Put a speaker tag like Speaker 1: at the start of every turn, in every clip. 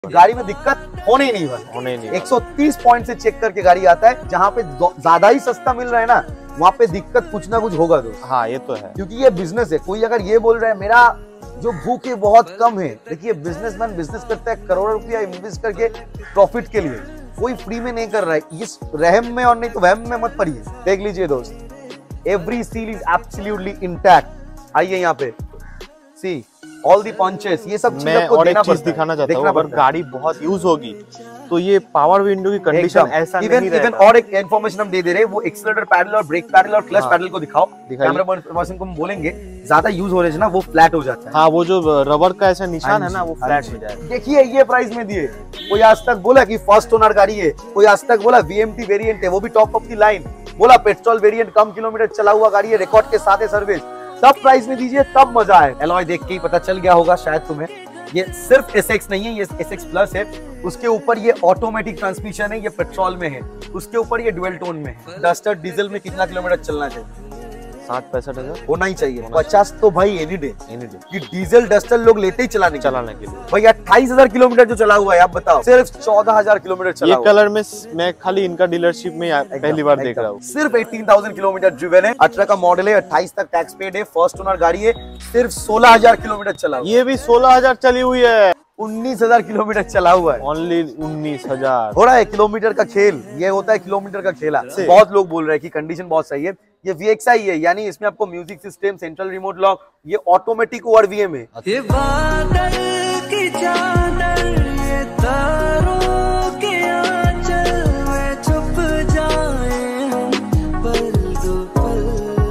Speaker 1: गाड़ी में दिक्कत होने ही नहीं वाली। 130 पॉइंट से चेक करके गाड़ी आता है। जहाँ पे ज्यादा ही सस्ता मिल रहा है ना, वहाँ पे दिक्कत कुछ ना कुछ होगा दोस्त।
Speaker 2: हाँ ये तो है,
Speaker 1: क्योंकि ये बिजनेस है। कोई अगर ये बोल रहा है मेरा जो भूख है बहुत कम है, देखिए बिजनेसमैन बिजनेस करता है करोड़ों रुपया इन्वेस्ट करके प्रॉफिट के लिए, कोई फ्री में नहीं कर रहा है। इस रहम में और नहीं तो वहम में मत पड़िए। देख लीजिए दोस्त, every seal is absolutely intact. आइए यहाँ पे, सी ऑल दी पंचेस, ये सब
Speaker 2: मैं और एक चीज दिखाना चाहता हूँ। अगर गाड़ी बहुत यूज होगी तो ये पावर विंडो की कंडीशन ऐसा नहीं रहेगा।
Speaker 1: इवन और एक इन्फॉर्मेशन हम दे रहे हैं, वो एक्सीलरेटर पैडल और ब्रेक पैडल और क्लच पैडल को दिखाओ। कैमरा पर्सन को हम बोलेंगे, ज्यादा यूज हो रहे ना वो फ्लैट हो जाता है।
Speaker 2: हाँ, वो जो रबर का ऐसा निशान है ना, वो फ्लैट हो जाएगा।
Speaker 1: देखिए ये प्राइस में दिए। कोई आज तक बोला कि फर्स्ट ओनर गाड़ी है, कोई आज तक बोला VMT वेरिएंट है, वो भी टॉप ऑफ दी लाइन, बोला पेट्रोल वेरिएंट, कम किलोमीटर चला हुआ गाड़ी है, रिकॉर्ड के साथ है सर्विस। तब प्राइस में दीजिए, तब मजा आए। एलॉय देख के ही पता चल गया होगा शायद तुम्हें, ये सिर्फ SX नहीं है, ये SX प्लस है। उसके ऊपर ये ऑटोमेटिक ट्रांसमिशन है, ये पेट्रोल में है। उसके ऊपर ये डुअल टोन में है। डस्टर डीजल में कितना किलोमीटर चलना चाहिए?
Speaker 2: 60-65
Speaker 1: होना ही चाहिए। 50 तो भाई एनी डे। ये डीजल डस्टर लोग लेते ही चलाने के लिए। भाई 28,000 किलोमीटर जो चला हुआ है, आप बताओ। सिर्फ 14,000 किलोमीटर चला।
Speaker 2: ये कलर में मैं खाली इनका डीलरशिप में पहली बार देख रहा हूँ।
Speaker 1: सिर्फ 18,000 किलोमीटर ड्रिवन है। 18 का मॉडल है, 28 तक टैक्स पेड है, फर्स्ट ओनर गाड़ी है, सिर्फ 16,000 किलोमीटर चला। ये
Speaker 2: भी 16,000 चली हुई है।
Speaker 1: 19,000 किलोमीटर चला हुआ है।
Speaker 2: ओनली 19,000।
Speaker 1: हो रहा है किलोमीटर का खेल, ये होता है किलोमीटर का खेला। बहुत लोग बोल रहे हैं कि कंडीशन बहुत सही है। ये VXI है, यानी इसमें आपको music system, central remote lock, ये ऑटोमेटिक ORVM है। ये बादल की चादर, ये तारों के आंचल में छुप जाए पल दो पल,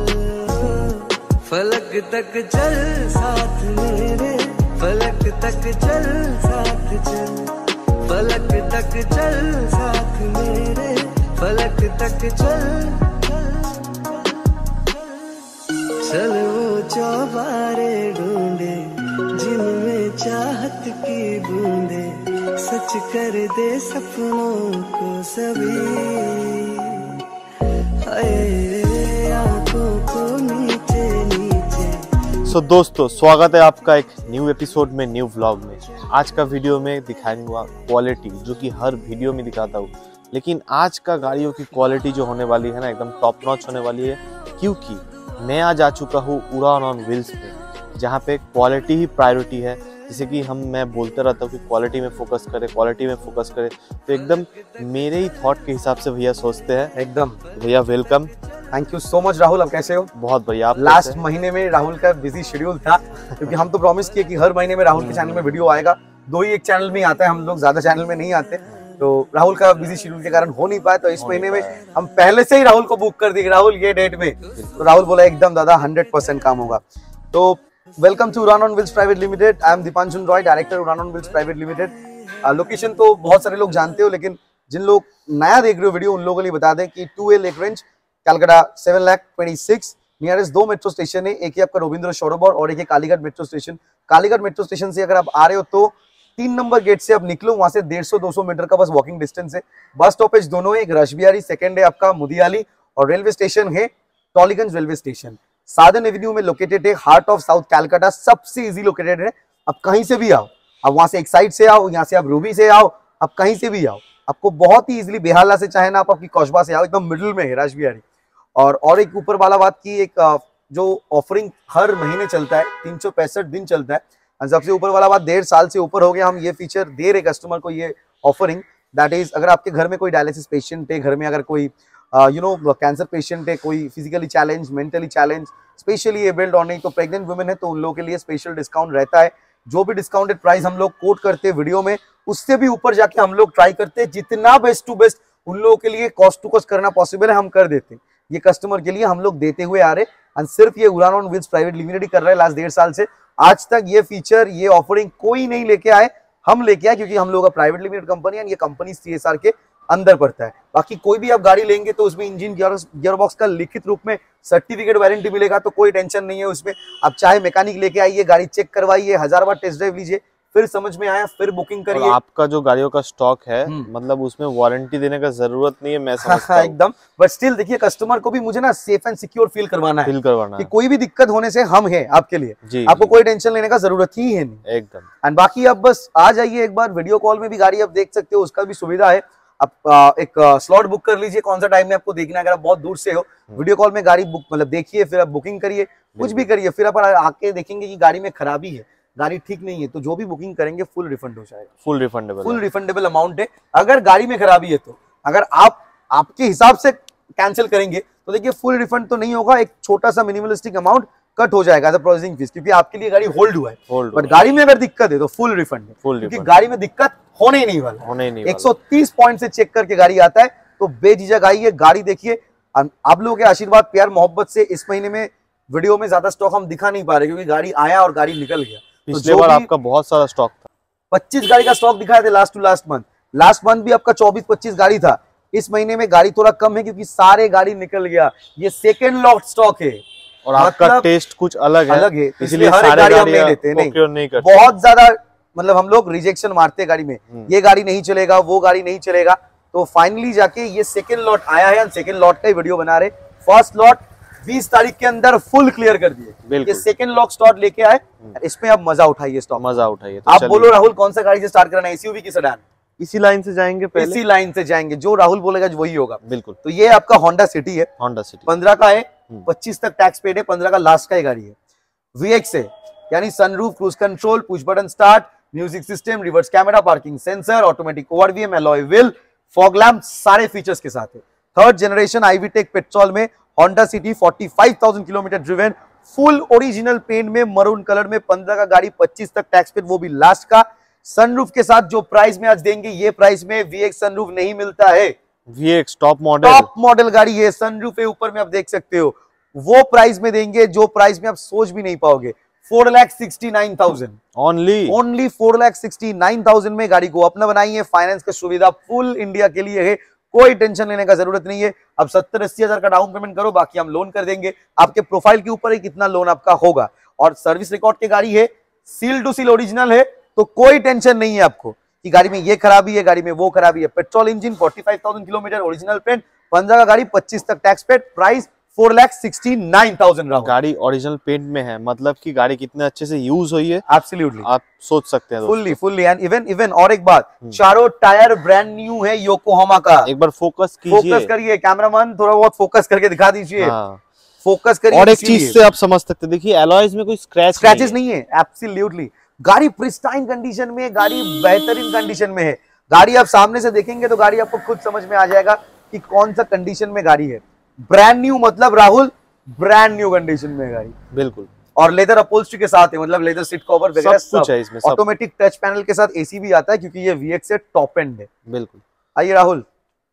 Speaker 1: फलक तक चल साथ मेरे, फलक तक चल साथ चल, फलक तक चल साथ मेरे, फलक तक चल। चल वो चौबारे ढूंढे जिनमें चाहत की बूंदे, सच कर दे सपनों को सभी, आंखों को नीचे नीचे।
Speaker 2: सो दोस्तों, स्वागत है आपका एक न्यू एपिसोड में, न्यू व्लॉग में। आज का वीडियो में दिखाऊंगा क्वालिटी, जो कि हर वीडियो में दिखाता हूँ, लेकिन आज का गाड़ियों की क्वालिटी जो होने वाली है ना, एकदम टॉप नॉच होने वाली है। क्योंकि मैं आज आ चुका हूँ उड़ान ऑन व्हील्स पे, जहाँ पे क्वालिटी ही प्रायोरिटी है। जैसे कि मैं बोलते रहता हूँ कि क्वालिटी में फोकस करें, क्वालिटी में फोकस करें, तो एकदम मेरे ही थॉट के हिसाब से भैया सोचते हैं। एकदम भैया welcome.
Speaker 1: Thank you so much Rahul, आप कैसे हो?
Speaker 2: बहुत बढ़िया। आप
Speaker 1: लास्ट महीने में राहुल का बिजी शेड्यूल था, क्योंकि हम तो प्रॉमिस किए कि हर महीने में राहुल के चैनल में वीडियो आएगा। 2 ही एक चैनल में आता है, हम लोग ज्यादा चैनल में नहीं आते, तो राहुल का बिजी शेड्यूल के कारण हो नहीं पाया। तो इस महीने में हम पहले से ही राहुल को बुक कर दिए, राहुल ये डेट में। तो राहुल बोला एकदम दादा 100% काम होगा। तो welcome to Udaan on wheels private limited. I am Dipanshun Roy, director Udaan on wheels private limited. Location तो बहुत सारे लोग जानते हो, लेकिन जिन लोग नया देख रहे हो वीडियो, उन लोगों के लिए बता दें कि 2A lake range, Calcutta 7,26,000। Nearest 2 metro station है, एक ही आपका रविंद्र सरोवर और एक है Kalighat metro station. Kalighat metro station से अगर आप आ रहे हो तो 3 नंबर गेट से आप निकलो, वहां से 150-200 मीटर का बस वॉकिंग डिस्टेंस है। बस स्टॉपेज दोनों है, एक रशबिहारी, सेकंड है आपका मुदियाली, और रेलवे स्टेशन है Tollygunge railway station. Sadhan avenue में लोकेटेड है, हार्ट ऑफ साउथ कैलकाटा, सबसे इजी लोकेटेड है। आप कहीं से भी आओ, आप वहां से एक साइड से आओ, यहाँ से आप रूबी से आओ, आप कहीं से भी आओ, आपको बहुत ही इजिली, बेहाला से चाहे ना आप आपकी कौशबा से आओ, एकदम मिडिल में है रशबिहारी। और एक ऊपर वाला बात की, एक जो ऑफरिंग हर महीने चलता है, 365 दिन चलता है। सबसे ऊपर वाला बात, 1.5 साल से ऊपर हो गया हम ये फीचर दे रहे कस्टमर को, ये ऑफरिंग। दैट इज, अगर आपके घर में कोई डायलिसिस पेशेंट है, घर में अगर कोई कैंसर पेशेंट है, कोई physically challenge, mentally challenge, specially abled और नहीं तो प्रेग्नेंट वुमेन है, तो उन लोगों के लिए स्पेशल डिस्काउंट रहता है। जो भी डिस्काउंटेड प्राइस हम लोग कोट करते हैं वीडियो में, उससे भी ऊपर जाके हम लोग ट्राई करते हैं जितना बेस्ट टू बेस्ट उन लोगों के लिए कॉस्ट टू कॉस्ट करना पॉसिबल है, हम कर देते हैं। ये कस्टमर के लिए हम लोग देते हुए आ रहे हैं, सिर्फ ये Udaan on wheels private limited ही कर रहा है लास्ट 1.5 साल से। आज तक ये फीचर, ये ऑफरिंग कोई नहीं लेके आए, हम लेके आए, क्योंकि हम लोग का प्राइवेट लिमिटेड कंपनी है, ये कंपनी CSR के अंदर पड़ता है। बाकी कोई भी आप गाड़ी लेंगे तो उसमें इंजन, गियरबॉक्स का लिखित रूप में सर्टिफिकेट वारंटी मिलेगा, तो कोई टेंशन नहीं है उसमें। आप चाहे मैकेनिक लेके आइए, गाड़ी चेक करवाइए, 1000 बार टेस्ट ड्राइव लीजिए, फिर समझ में आया, फिर बुकिंग
Speaker 2: और
Speaker 1: करिए।
Speaker 2: आपका जो गाड़ियों का स्टॉक है मतलब उसमें वारंटी देने का जरूरत नहीं है, मैं समझता हूं।
Speaker 1: एकदम, बट स्टिल देखिए कस्टमर को भी मुझे ना सेफ एंड सिक्योर फील करवाना है, कि कोई भी दिक्कत होने से हम हैं आपके लिए,
Speaker 2: जी,
Speaker 1: आपको
Speaker 2: जी।
Speaker 1: कोई टेंशन लेने का जरूरत ही है नहीं
Speaker 2: एकदम।
Speaker 1: एंड बाकी आप बस आ जाइए एक बार, वीडियो कॉल में भी गाड़ी आप देख सकते हो, उसका भी सुविधा है। आप एक स्लॉट बुक कर लीजिए, कौन सा टाइम में आपको देखना है। अगर आप बहुत दूर से हो, वीडियो कॉल में गाड़ी बुक मतलब देखिए, फिर आप बुकिंग करिए, कुछ भी करिए, फिर आप आके देखेंगे कि गाड़ी में खराबी है, गाड़ी ठीक नहीं है, तो जो भी बुकिंग करेंगे फुल रिफंड हो जाएगा। फुल रिफंडेबल अमाउंट है। अगर गाड़ी में खराबी है तो अगर आप आपके हिसाब से कैंसिल करेंगे तो देखिए फुल रिफंड तो नहीं होगा, एक छोटा सा मिनिमलिस्टिक अमाउंट कट हो जाएगा एज अ प्रोसेसिंग फीस, क्योंकि आपके लिए गाड़ी होल्ड हुआ है। बट गाड़ी में अगर दिक्कत है तो फुल रिफंड है, क्योंकि गाड़ी में दिक्कत होने ही नहीं वाला। 130 पॉइंट से चेक करके गाड़ी आता है, तो बेझिझक आइए, गाड़ी देखिए। आप लोगों के आशीर्वाद, प्यार, मोहब्बत से इस महीने में वीडियो में ज्यादा स्टॉक हम दिखा नहीं पा रहे, क्योंकि गाड़ी आया और गाड़ी निकल गया।
Speaker 2: पिछले बार आपका बहुत सारा स्टॉक था,
Speaker 1: 25 गाड़ी का स्टॉक दिखाया था last to last month. Last month भी आपका 24-25 गाड़ी था। इस महीने में गाड़ी थोड़ा कम है, क्योंकि सारे गाड़ी निकल गया। ये सेकेंड लॉट स्टॉक है
Speaker 2: और आपका टेस्ट कुछ अलग है,
Speaker 1: इसलिए हर एक गाड़ी हम नहीं लेते, नहीं बहुत ज्यादा मतलब हम लोग रिजेक्शन मारते हैं गाड़ी में, ये गाड़ी नहीं चलेगा, वो गाड़ी नहीं चलेगा। तो फाइनली जाके ये सेकेंड लॉट आया है, सेकेंड लॉट का ही वीडियो बना रहे। फर्स्ट लॉट 20 तारीख के अंदर फुल क्लियर कर दिए, ये सेकेंड लॉट स्टॉक लेके आए, इसमें आप मजा उठाइए, स्टॉक
Speaker 2: मजा उठाइए।
Speaker 1: आप बोलो राहुल कौन सा गाड़ी से स्टार्ट करना है, एसयूवी की सेडान?
Speaker 2: इसी लाइन से जाएंगे, पहले
Speaker 1: इसी लाइन से जाएंगे, जो राहुल बोलेगा वही होगा।
Speaker 2: बिल्कुल।
Speaker 1: तो ये आपका होंडा सिटी है,
Speaker 2: होंडा सिटी
Speaker 1: 15 का है, 25 तक टैक्स पेड है, 15 का लास्ट का ही गाड़ी है। VX है, यानी sunroof, cruise control, push button start, music system, reverse camera, parking sensor, automatic ORVM, alloy wheel, fog lamp, सारे फीचर्स के साथ है। थर्ड जनरेशन आईवीटेक पेट्रोल में Honda City, 45,000 kilometre driven, full original paint में, maroon colour में, 15 का गाड़ी, 25 तक टैक्स पेड, वो भी लास्ट का, सनरूफ के साथ। जो प्राइस में आज देंगे, ये प्राइस में VX सनरूफ नहीं मिलता है।
Speaker 2: VX टॉप मॉडल
Speaker 1: गाड़ी है, सनरूफ है ऊपर में, आप देख सकते हो। वो प्राइस में देंगे जो प्राइस में आप सोच भी नहीं पाओगे। 4,69,000 ओनली 4,69,000 में गाड़ी को अपना बनाइए। फाइनेंस की सुविधा फुल इंडिया के लिए है, कोई टेंशन लेने का जरूरत नहीं है। अब 70-80 हजार का डाउन पेमेंट करो, बाकी हम लोन कर देंगे। आपके प्रोफाइल के ऊपर है कितना लोन आपका होगा। और सर्विस रिकॉर्ड की गाड़ी है, सील टू सील ओरिजिनल है, तो कोई टेंशन नहीं है आपको कि गाड़ी में ये खराबी है, गाड़ी में वो खराबी है। Petrol engine, 45,000 kilometre, original paint, 15 का गाड़ी, 25 तक टैक्स पेड, प्राइस 4,69,000।
Speaker 2: गाड़ी ओरिजिनल पेंट में है, मतलब कि गाड़ी कितने अच्छे से यूज हुई है,
Speaker 1: एब्सोल्युटली आप
Speaker 2: सोच सकते हैं।
Speaker 1: फुल्ली एंड इवन और एक बात, चारों टायर ब्रांड न्यू है योकोहामा का।
Speaker 2: एक बार फोकस
Speaker 1: करिए कैमरामैन, थोड़ा बहुत फोकस करके दिखा दीजिए। फोकस करिए।
Speaker 2: और एक चीज से आप समझ सकते हैं, देखिए एलॉयज में कोई स्क्रैचेस
Speaker 1: नहीं है, एब्सोल्युटली। गाड़ी प्रिस्टाइन कंडीशन में, गाड़ी बेहतरीन कंडीशन में है। गाड़ी आप सामने से देखेंगे तो गाड़ी आपको खुद समझ में आ जाएगा कि कौन सा कंडीशन में गाड़ी है। ब्रांड न्यू मतलब राहुल ब्रांड न्यू कंडीशन में गाड़ी,
Speaker 2: बिल्कुल।
Speaker 1: और लेदर अपहोल्स्ट्री के साथ है, मतलब लेदर सीट कवर वगैरह
Speaker 2: सब कुछ है इसमें।
Speaker 1: ऑटोमेटिक टच पैनल के साथ एसी भी आता है, क्योंकि ये VX से टॉप एंड है।
Speaker 2: बिल्कुल।
Speaker 1: आइए राहुल,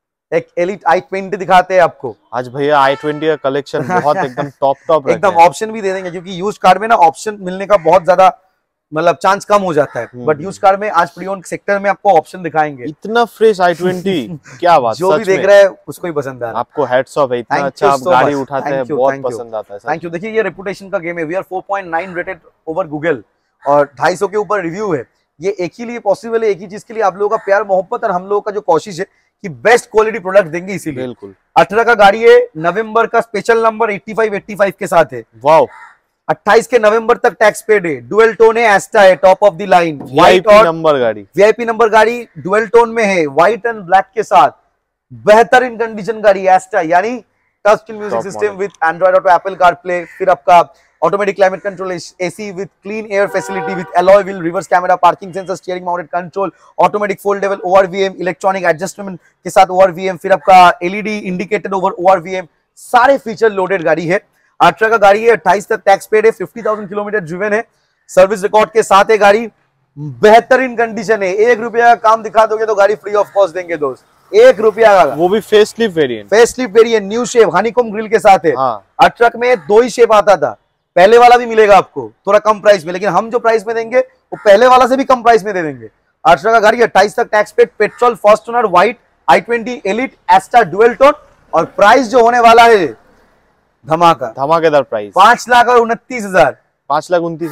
Speaker 1: एक एलिट i20 दिखाते हैं आपको।
Speaker 2: आज भैया i20 का कलेक्शन बहुत एकदम टॉप
Speaker 1: एकदम ऑप्शन भी दे देंगे, क्योंकि यूज्ड कार में ना ऑप्शन मिलने का बहुत ज्यादा मतलब चांस कम हो जाता है, बट यूज्ड कार में आज प्री ओन्ड सेक्टर में आपको ऑप्शन दिखाएंगे।
Speaker 2: इतना फ्रेश i20, क्या बात।
Speaker 1: जो भी देख रहा है उसको ही पसंद आ रहा है।
Speaker 2: आपको हैट्स ऑफ है, इतना अच्छा आप गाड़ी उठाते हैं, बहुत पसंद आता है।
Speaker 1: Thank you. देखिए ये रेपुटेशन का गेम है। We are 4.9 rated over Google और 250 के ऊपर रिव्यू है। ये एक ही लिए पॉसिबल है, एक ही चीज के लिए, आप लोगों का प्यार मोहब्बत और हम लोगों का जो कोशिश है कि बेस्ट क्वालिटी प्रोडक्ट देंगे, इसीलिए।
Speaker 2: बिल्कुल।
Speaker 1: 18 का गाड़ी है, नवंबर का स्पेशल नंबर 85 के साथ है।
Speaker 2: वाओ।
Speaker 1: 28 के नवंबर तक टैक्स पेड है। डुअल टोन है, एस्टा है, top of the line, white और
Speaker 2: नंबर गाड़ी,
Speaker 1: VIP नंबर गाड़ी डुअल टोन में है, व्हाइट एंड ब्लैक के साथ, बेहतरीन कंडीशन गाड़ी, एस्टा यानी touch screen music system with Android auto, Apple CarPlay, फिर आपका automatic climate control, AC with clean air facility, with alloy wheel, reverse camera, parking sensor, steering mounted control, automatic foldable ORVM, electronic adjustment के साथ ORVM, फिर आपका LED indicated over ORVM, सारे feature loaded गाड़ी है। 18 का गाड़ी है, 28 तक टैक्स पेड है, 50,000 किलोमीटर ड्रिवन है, सर्विस रिकॉर्ड के साथ है गाड़ी, बेहतरीन कंडीशन है। 1 रुपया का काम दिखा दोगे तो गाड़ी फ्री ऑफ कॉस्ट देंगे दोस्त, 1 रुपया का,
Speaker 2: वो भी facelift variant.
Speaker 1: New shape honeycomb grille के साथ है।
Speaker 2: हाँ।
Speaker 1: 18 में 2 ही शेप आता था, पहले वाला भी मिलेगा आपको थोड़ा कम प्राइस में, लेकिन हम जो प्राइस में देंगे वो पहले वाला से भी कम प्राइस में दे देंगे। 18 का गाड़ी, 28 तक tax paid, petrol, first owner, white, i20 Elite, Asta dual tone, और प्राइस जो होने वाला है धमाकेदार प्राइस, 5,29,000।
Speaker 2: 5,29,000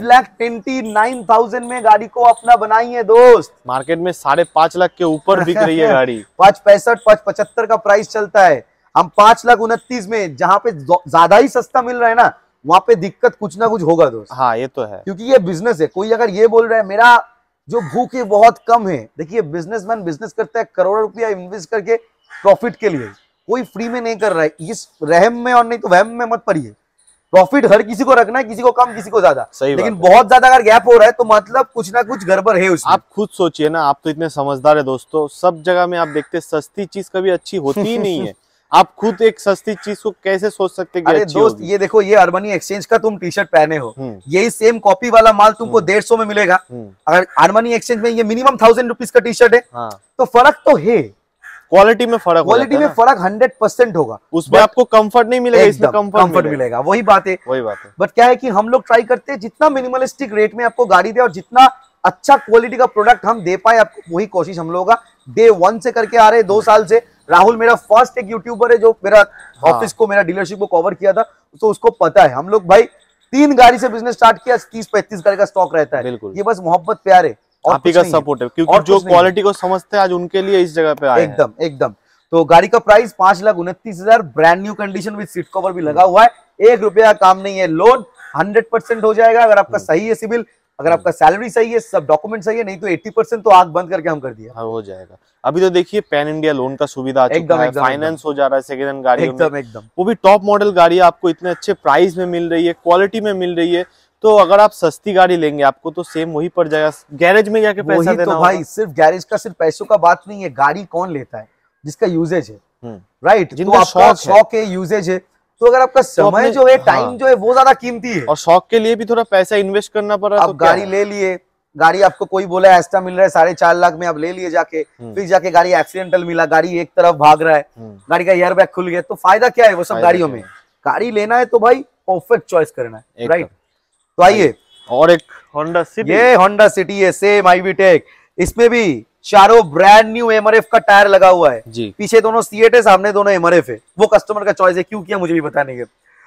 Speaker 1: 5,29,000 में गाड़ी को अपना बनाइए दोस्त।
Speaker 2: मार्केट में 5.5 लाख के ऊपर बिक रही है गाड़ी।
Speaker 1: 5,65, 5,75 का प्राइस चलता है, हम 5,29,000 में, जहाँ पे ज्यादा ही सस्ता मिल रहा है ना, वहां पे दिक्कत कुछ ना कुछ होगा दोस्त।
Speaker 2: हाँ ये तो है,
Speaker 1: क्योंकि ये बिजनेस है। कोई अगर ये बोल रहा है मेरा जो भूख है बहुत कम है, देखिए बिजनेसमैन बिजनेस करता है करोड़ों रुपया इन्वेस्ट करके प्रॉफिट के लिए, कोई फ्री में नहीं कर रहा है। इस रहम में और नहीं तो वहम में मत पड़िए। प्रॉफिट हर किसी को रखना है, किसी को कम किसी को ज्यादा, लेकिन बहुत ज्यादा अगर गैप हो रहा है तो मतलब कुछ ना कुछ गड़बड़ है उसमें।
Speaker 2: आप खुद सोचिए ना, आप तो इतने समझदार है दोस्तों, सब जगह में आप देखते सस्ती चीज कभी अच्छी होती ही नहीं है। आप खुद एक सस्ती चीज को कैसे सोच सकते कि
Speaker 1: अरे
Speaker 2: अच्छी
Speaker 1: दोस्त
Speaker 2: होगी?
Speaker 1: ये देखो, ये अर्बनी एक्सचेंज का तुम टी शर्ट पहने हो, यही सेम कॉपी वाला माल तुमको 150 में मिलेगा। अगर अर्बनी एक्सचेंज में ये मिनिमम 1,000 रुपीज का टी शर्ट है, तो फर्क तो है,
Speaker 2: क्वालिटी में फर्क,
Speaker 1: 100% होगा।
Speaker 2: उसमें आपको कंफर्ट नहीं मिलेगा, इसमें
Speaker 1: कंफर्ट मिलेगा। वही बात है। बट क्या है कि हम लोग ट्राई करते हैं जितना मिनिमलिस्टिक रेट में आपको गाड़ी दे और जितना अच्छा क्वालिटी का प्रोडक्ट हम दे पाए आपको, वही कोशिश हम लोगों का डे 1 से करके आ रहे हैं, 2 साल से। राहुल मेरा फर्स्ट एक यूट्यूबर है जो मेरा ऑफिस को, मेरा डीलरशिप को कवर किया था, तो उसको पता है। हम लोग भाई 3 गाड़ी से बिजनेस स्टार्ट किया, 30-35 गाड़ी का स्टॉक रहता है। ये बस मोहब्बत प्यार है,
Speaker 2: आप ही का सपोर्ट है, क्योंकि जो क्वालिटी को समझते हैं आज उनके लिए इस जगह पे आए हैं।
Speaker 1: एकदम। तो गाड़ी का price 5,29,000, brand new condition with seat cover भी लगा हुआ है, 1 रुपया काम नहीं है। लोन 100% हो जाएगा अगर आपका सही है सिविल, अगर आपका सैलरी सही है, सब डॉक्यूमेंट सही है, नहीं तो 80% तो आग बंद करके हम कर दिया।
Speaker 2: हाँ, हो जाएगा। अभी तो देखिए पैन इंडिया लोन का सुविधा आ चुका है, फाइनेंस हो जा रहा है सेकंड हैंड गाड़ियों में, वो भी टॉप मॉडल गाड़ी आपको इतने अच्छे प्राइस में मिल रही है, क्वालिटी में मिल रही है। तो अगर आप सस्ती गाड़ी लेंगे आपको तो सेम वही पड़ जाएगा, गैरेज में जाके पैसा देना
Speaker 1: तो भाई सिर्फ गैरेज का, सिर्फ पैसों का बात नहीं है, गाड़ी कौन लेता है जिसका यूजेज है, राइट, जिनका शौक है, यूजेज है। तो अगर आपका समय जो है, टाइम जो है, वो ज्यादा कीमती है,
Speaker 2: और शौक के लिए भी थोड़ा पैसा इन्वेस्ट करना पड़ रहा है।
Speaker 1: आप गाड़ी ले लिए, गाड़ी आपको कोई बोला एस्टा मिल रहा है 4.5 लाख में, आप ले लिए जाके, फिर जाके गाड़ी एक्सीडेंटल मिला, गाड़ी एक तरफ भाग रहा है, गाड़ी का एयर बैग खुल गया, तो फायदा क्या है वो सब गाड़ियों में। गाड़ी लेना है तो भाई परफेक्ट चॉइस करना है, राइट। तो आइए,
Speaker 2: और एक होंडा सिटी,
Speaker 1: ये होंडा सिटी है, सेम आईवी टेक, इसमें भी चारों ब्रांड न्यू एमआरएफ का टायर लगा हुआ है जी। पीछे दोनों सीएट है, सामने दोनों एमआरएफ है, वो कस्टमर का चॉइस है, क्यों किया मुझे भी पता नहीं है।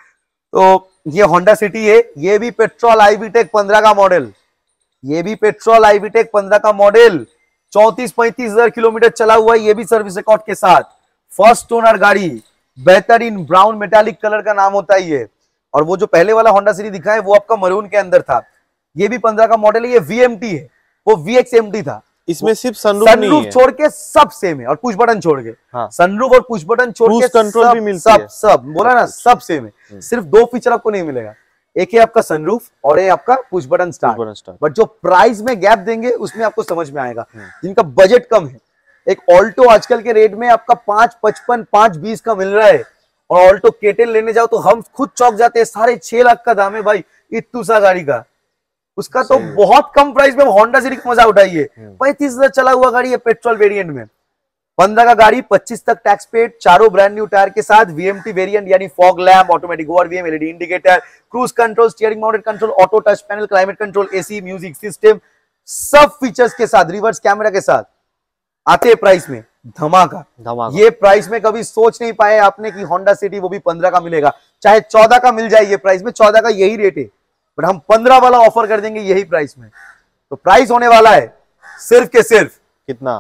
Speaker 1: तो ये होंडा सिटी है, ये भी पेट्रोल आईवी टेक 15 का मॉडल, ये भी पेट्रोल आईवी टेक 15 का मॉडल, 34-35 हजार किलोमीटर चला हुआ है, ये भी सर्विस रिकॉर्ड के साथ, फर्स्ट ओनर गाड़ी, बेहतरीन ब्राउन मेटालिक कलर का नाम होता है ये। और वो जो पहले वाला होंडा सिटी दिखा है वो आपका मरून के अंदर था, ये भी 15 का मॉडल है, ये वीएमटी है, वो वीएक्सएमटी था।
Speaker 2: इसमें सिर्फ सनरूफ नहीं है,
Speaker 1: छोड़ के सब सेम है, और पुश बटन छोड़ के, सनरूफ और पुश बटन छोड़ के
Speaker 2: कंट्रोल भी मिलती है,
Speaker 1: सब बोला ना, सब सेम है। सिर्फ 2 फीचर आपको नहीं मिलेगा, एक है आपका सनरूफ और एक आपका पुश बटन स्टार्ट। बट जो प्राइस में गैप देंगे उसमें आपको समझ में आएगा, जिनका बजट कम है। एक ऑल्टो आजकल के रेट में आपका 5.55, 5.20 का मिल रहा है, और ऑल्टो केटेल लेने जाओ तो हम खुद चौक जाते हैं, 6.5 लाख का दाम है भाई इत्तू सा गाड़ी का। उसका तो बहुत कम प्राइस में होंडा सिटी का मजा उठाइए, 35 हजार चला हुआ गाड़ी है पेट्रोल वेरिएंट में, 15 का गाड़ी, 25 तक टैक्स पेड, चारों ब्रांड न्यू टायर के साथ, वीएमटी वेरिएंट यानी fog lamp, automatic ORVM, LED indicator, cruise control, steering mounted control, auto touch panel, climate control, AC, music system, सब फीचर्स के साथ, रिवर्स कैमरा के साथ आते प्राइस में धमाका। ये प्राइस में कभी सोच नहीं पाए आपने कि होंडा सिटी वो भी 15 का मिलेगा, चाहे 14 का मिल जाए, ये प्राइस में 14 का यही रेट है, बट हम 15 वाला ऑफर कर देंगे यही प्राइस में। तो प्राइस होने वाला है सिर्फ के सिर्फ कितना,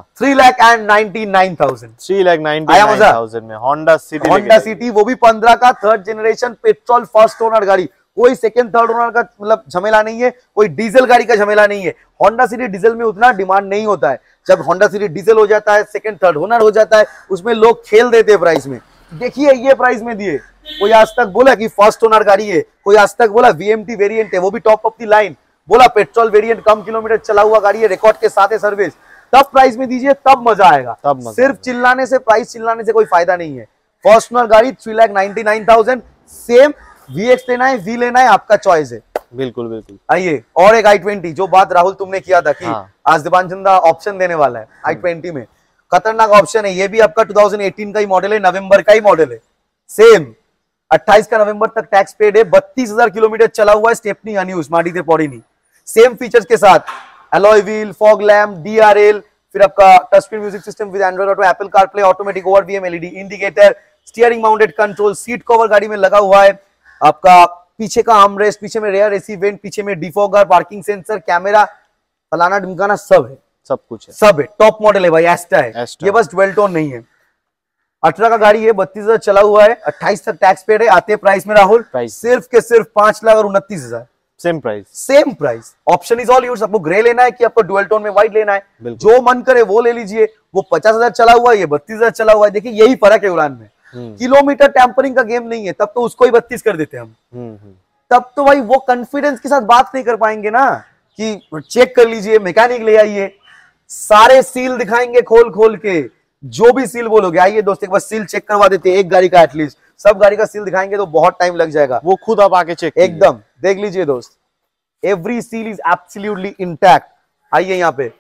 Speaker 1: 3,99,000,
Speaker 2: 3,99,000 में होंडा सिटी,
Speaker 1: वो भी 15 का, 3rd generation petrol first owner गाड़ी, कोई सेकंड थर्ड ओनर का मतलब झमेला नहीं है, कोई डीजल गाड़ी का झमेला नहीं है। होंडा सिटी डीजल में उतना डिमांड नहीं होता है, जब होंडा सिटी डीजल हो जाता है, सेकंड थर्ड ओनर हो जाता है, उसमें लोग खेल देते हैं प्राइस में। देखिए ये प्राइस में दिए, कोई आज तक बोला कि फर्स्ट ओनर गाड़ी है, कोई आज तक बोला वीएमटी वेरिएंट है, वो भी टॉप ऑफ द लाइन, बोला पेट्रोल वेरिएंट, कम किलोमीटर चला हुआ गाड़ी है, रिकॉर्ड के साथ है सर्विस, तब प्राइस में दीजिए, तब मजा आएगा। सिर्फ चिल्लाने से, प्राइस चिल्लाने से कोई फायदा नहीं है। फर्स्ट ओनर गाड़ी 3,99,000, सेम वीएक्स लेना है, वी लेना है, आपका चॉइस है।
Speaker 2: बिल्कुल बिल्कुल।
Speaker 1: आइए, और एक i20, जो बात राहुल तुमने किया था कि आज दिबानचंदा ऑप्शन देने वाला है i20 में, खतरनाक ऑप्शन है। ये भी आपका 2018 का ही मॉडल है, नवंबर का ही मॉडल है, सेम 28 का नवंबर तक टैक्स पेड है, 32,000 किलोमीटर चला हुआ है, स्टेपनी अनयूज, माटी से पौड़ी नहीं, सेम फीचर्स के साथ, alloy wheel, fog lamp, DRL, फिर आपका touch screen music system with Android auto, Apple CarPlay, automatic ORVM, LED indicator, steering mounted control, seat cover गाड़ी में लगा हुआ है, आपका पीछे का आर्मरेस्ट, पीछे में रेयर एसी वेंट, पीछे में डिफॉगर, पार्किंग सेंसर, कैमरा, फलाना ढिमकाना सब है,
Speaker 2: सब कुछ है,
Speaker 1: सब है। टॉप मॉडल है भाई, एस्टा है।
Speaker 2: Asta।
Speaker 1: ये बस ड्वेल टोन नहीं है। 18 का गाड़ी है, 32,000 चला हुआ है, 28 तक टैक्स पेड है। आते हैं प्राइस में राहुल,
Speaker 2: प्राइस
Speaker 1: सिर्फ के सिर्फ 5,29,000।
Speaker 2: Same price,
Speaker 1: same price. Option is all yours. आपको ग्रे लेना है कि आपको ड्यूअल टोन में व्हाइट लेना है, जो मन करे वो ले लीजिए। वो 50,000 चला हुआ है, ये 32,000 चला हुआ है। देखिए यही फर्क है उड़ान में। किलोमीटर टैंपरिंग का गेम नहीं है, तब तो उसको ही 32 कर देते हम। तब तो भाई वो कॉन्फिडेंस के साथ बात नहीं कर पाएंगे ना कि चेक कर लीजिए, मैकेनिक ले आइए, सारे सील दिखाएंगे खोल खोल के। जो भी सील बोलोगे, आइए दोस्त एक बार सील चेक करवा देते हैं, एक गाड़ी का एटलीस्ट। सब गाड़ी का सील दिखाएंगे तो बहुत टाइम लग जाएगा,
Speaker 2: वो खुद आप आके चेक
Speaker 1: एकदम देख लीजिए दोस्त। Every seal is absolutely intact. आइए यहाँ पे,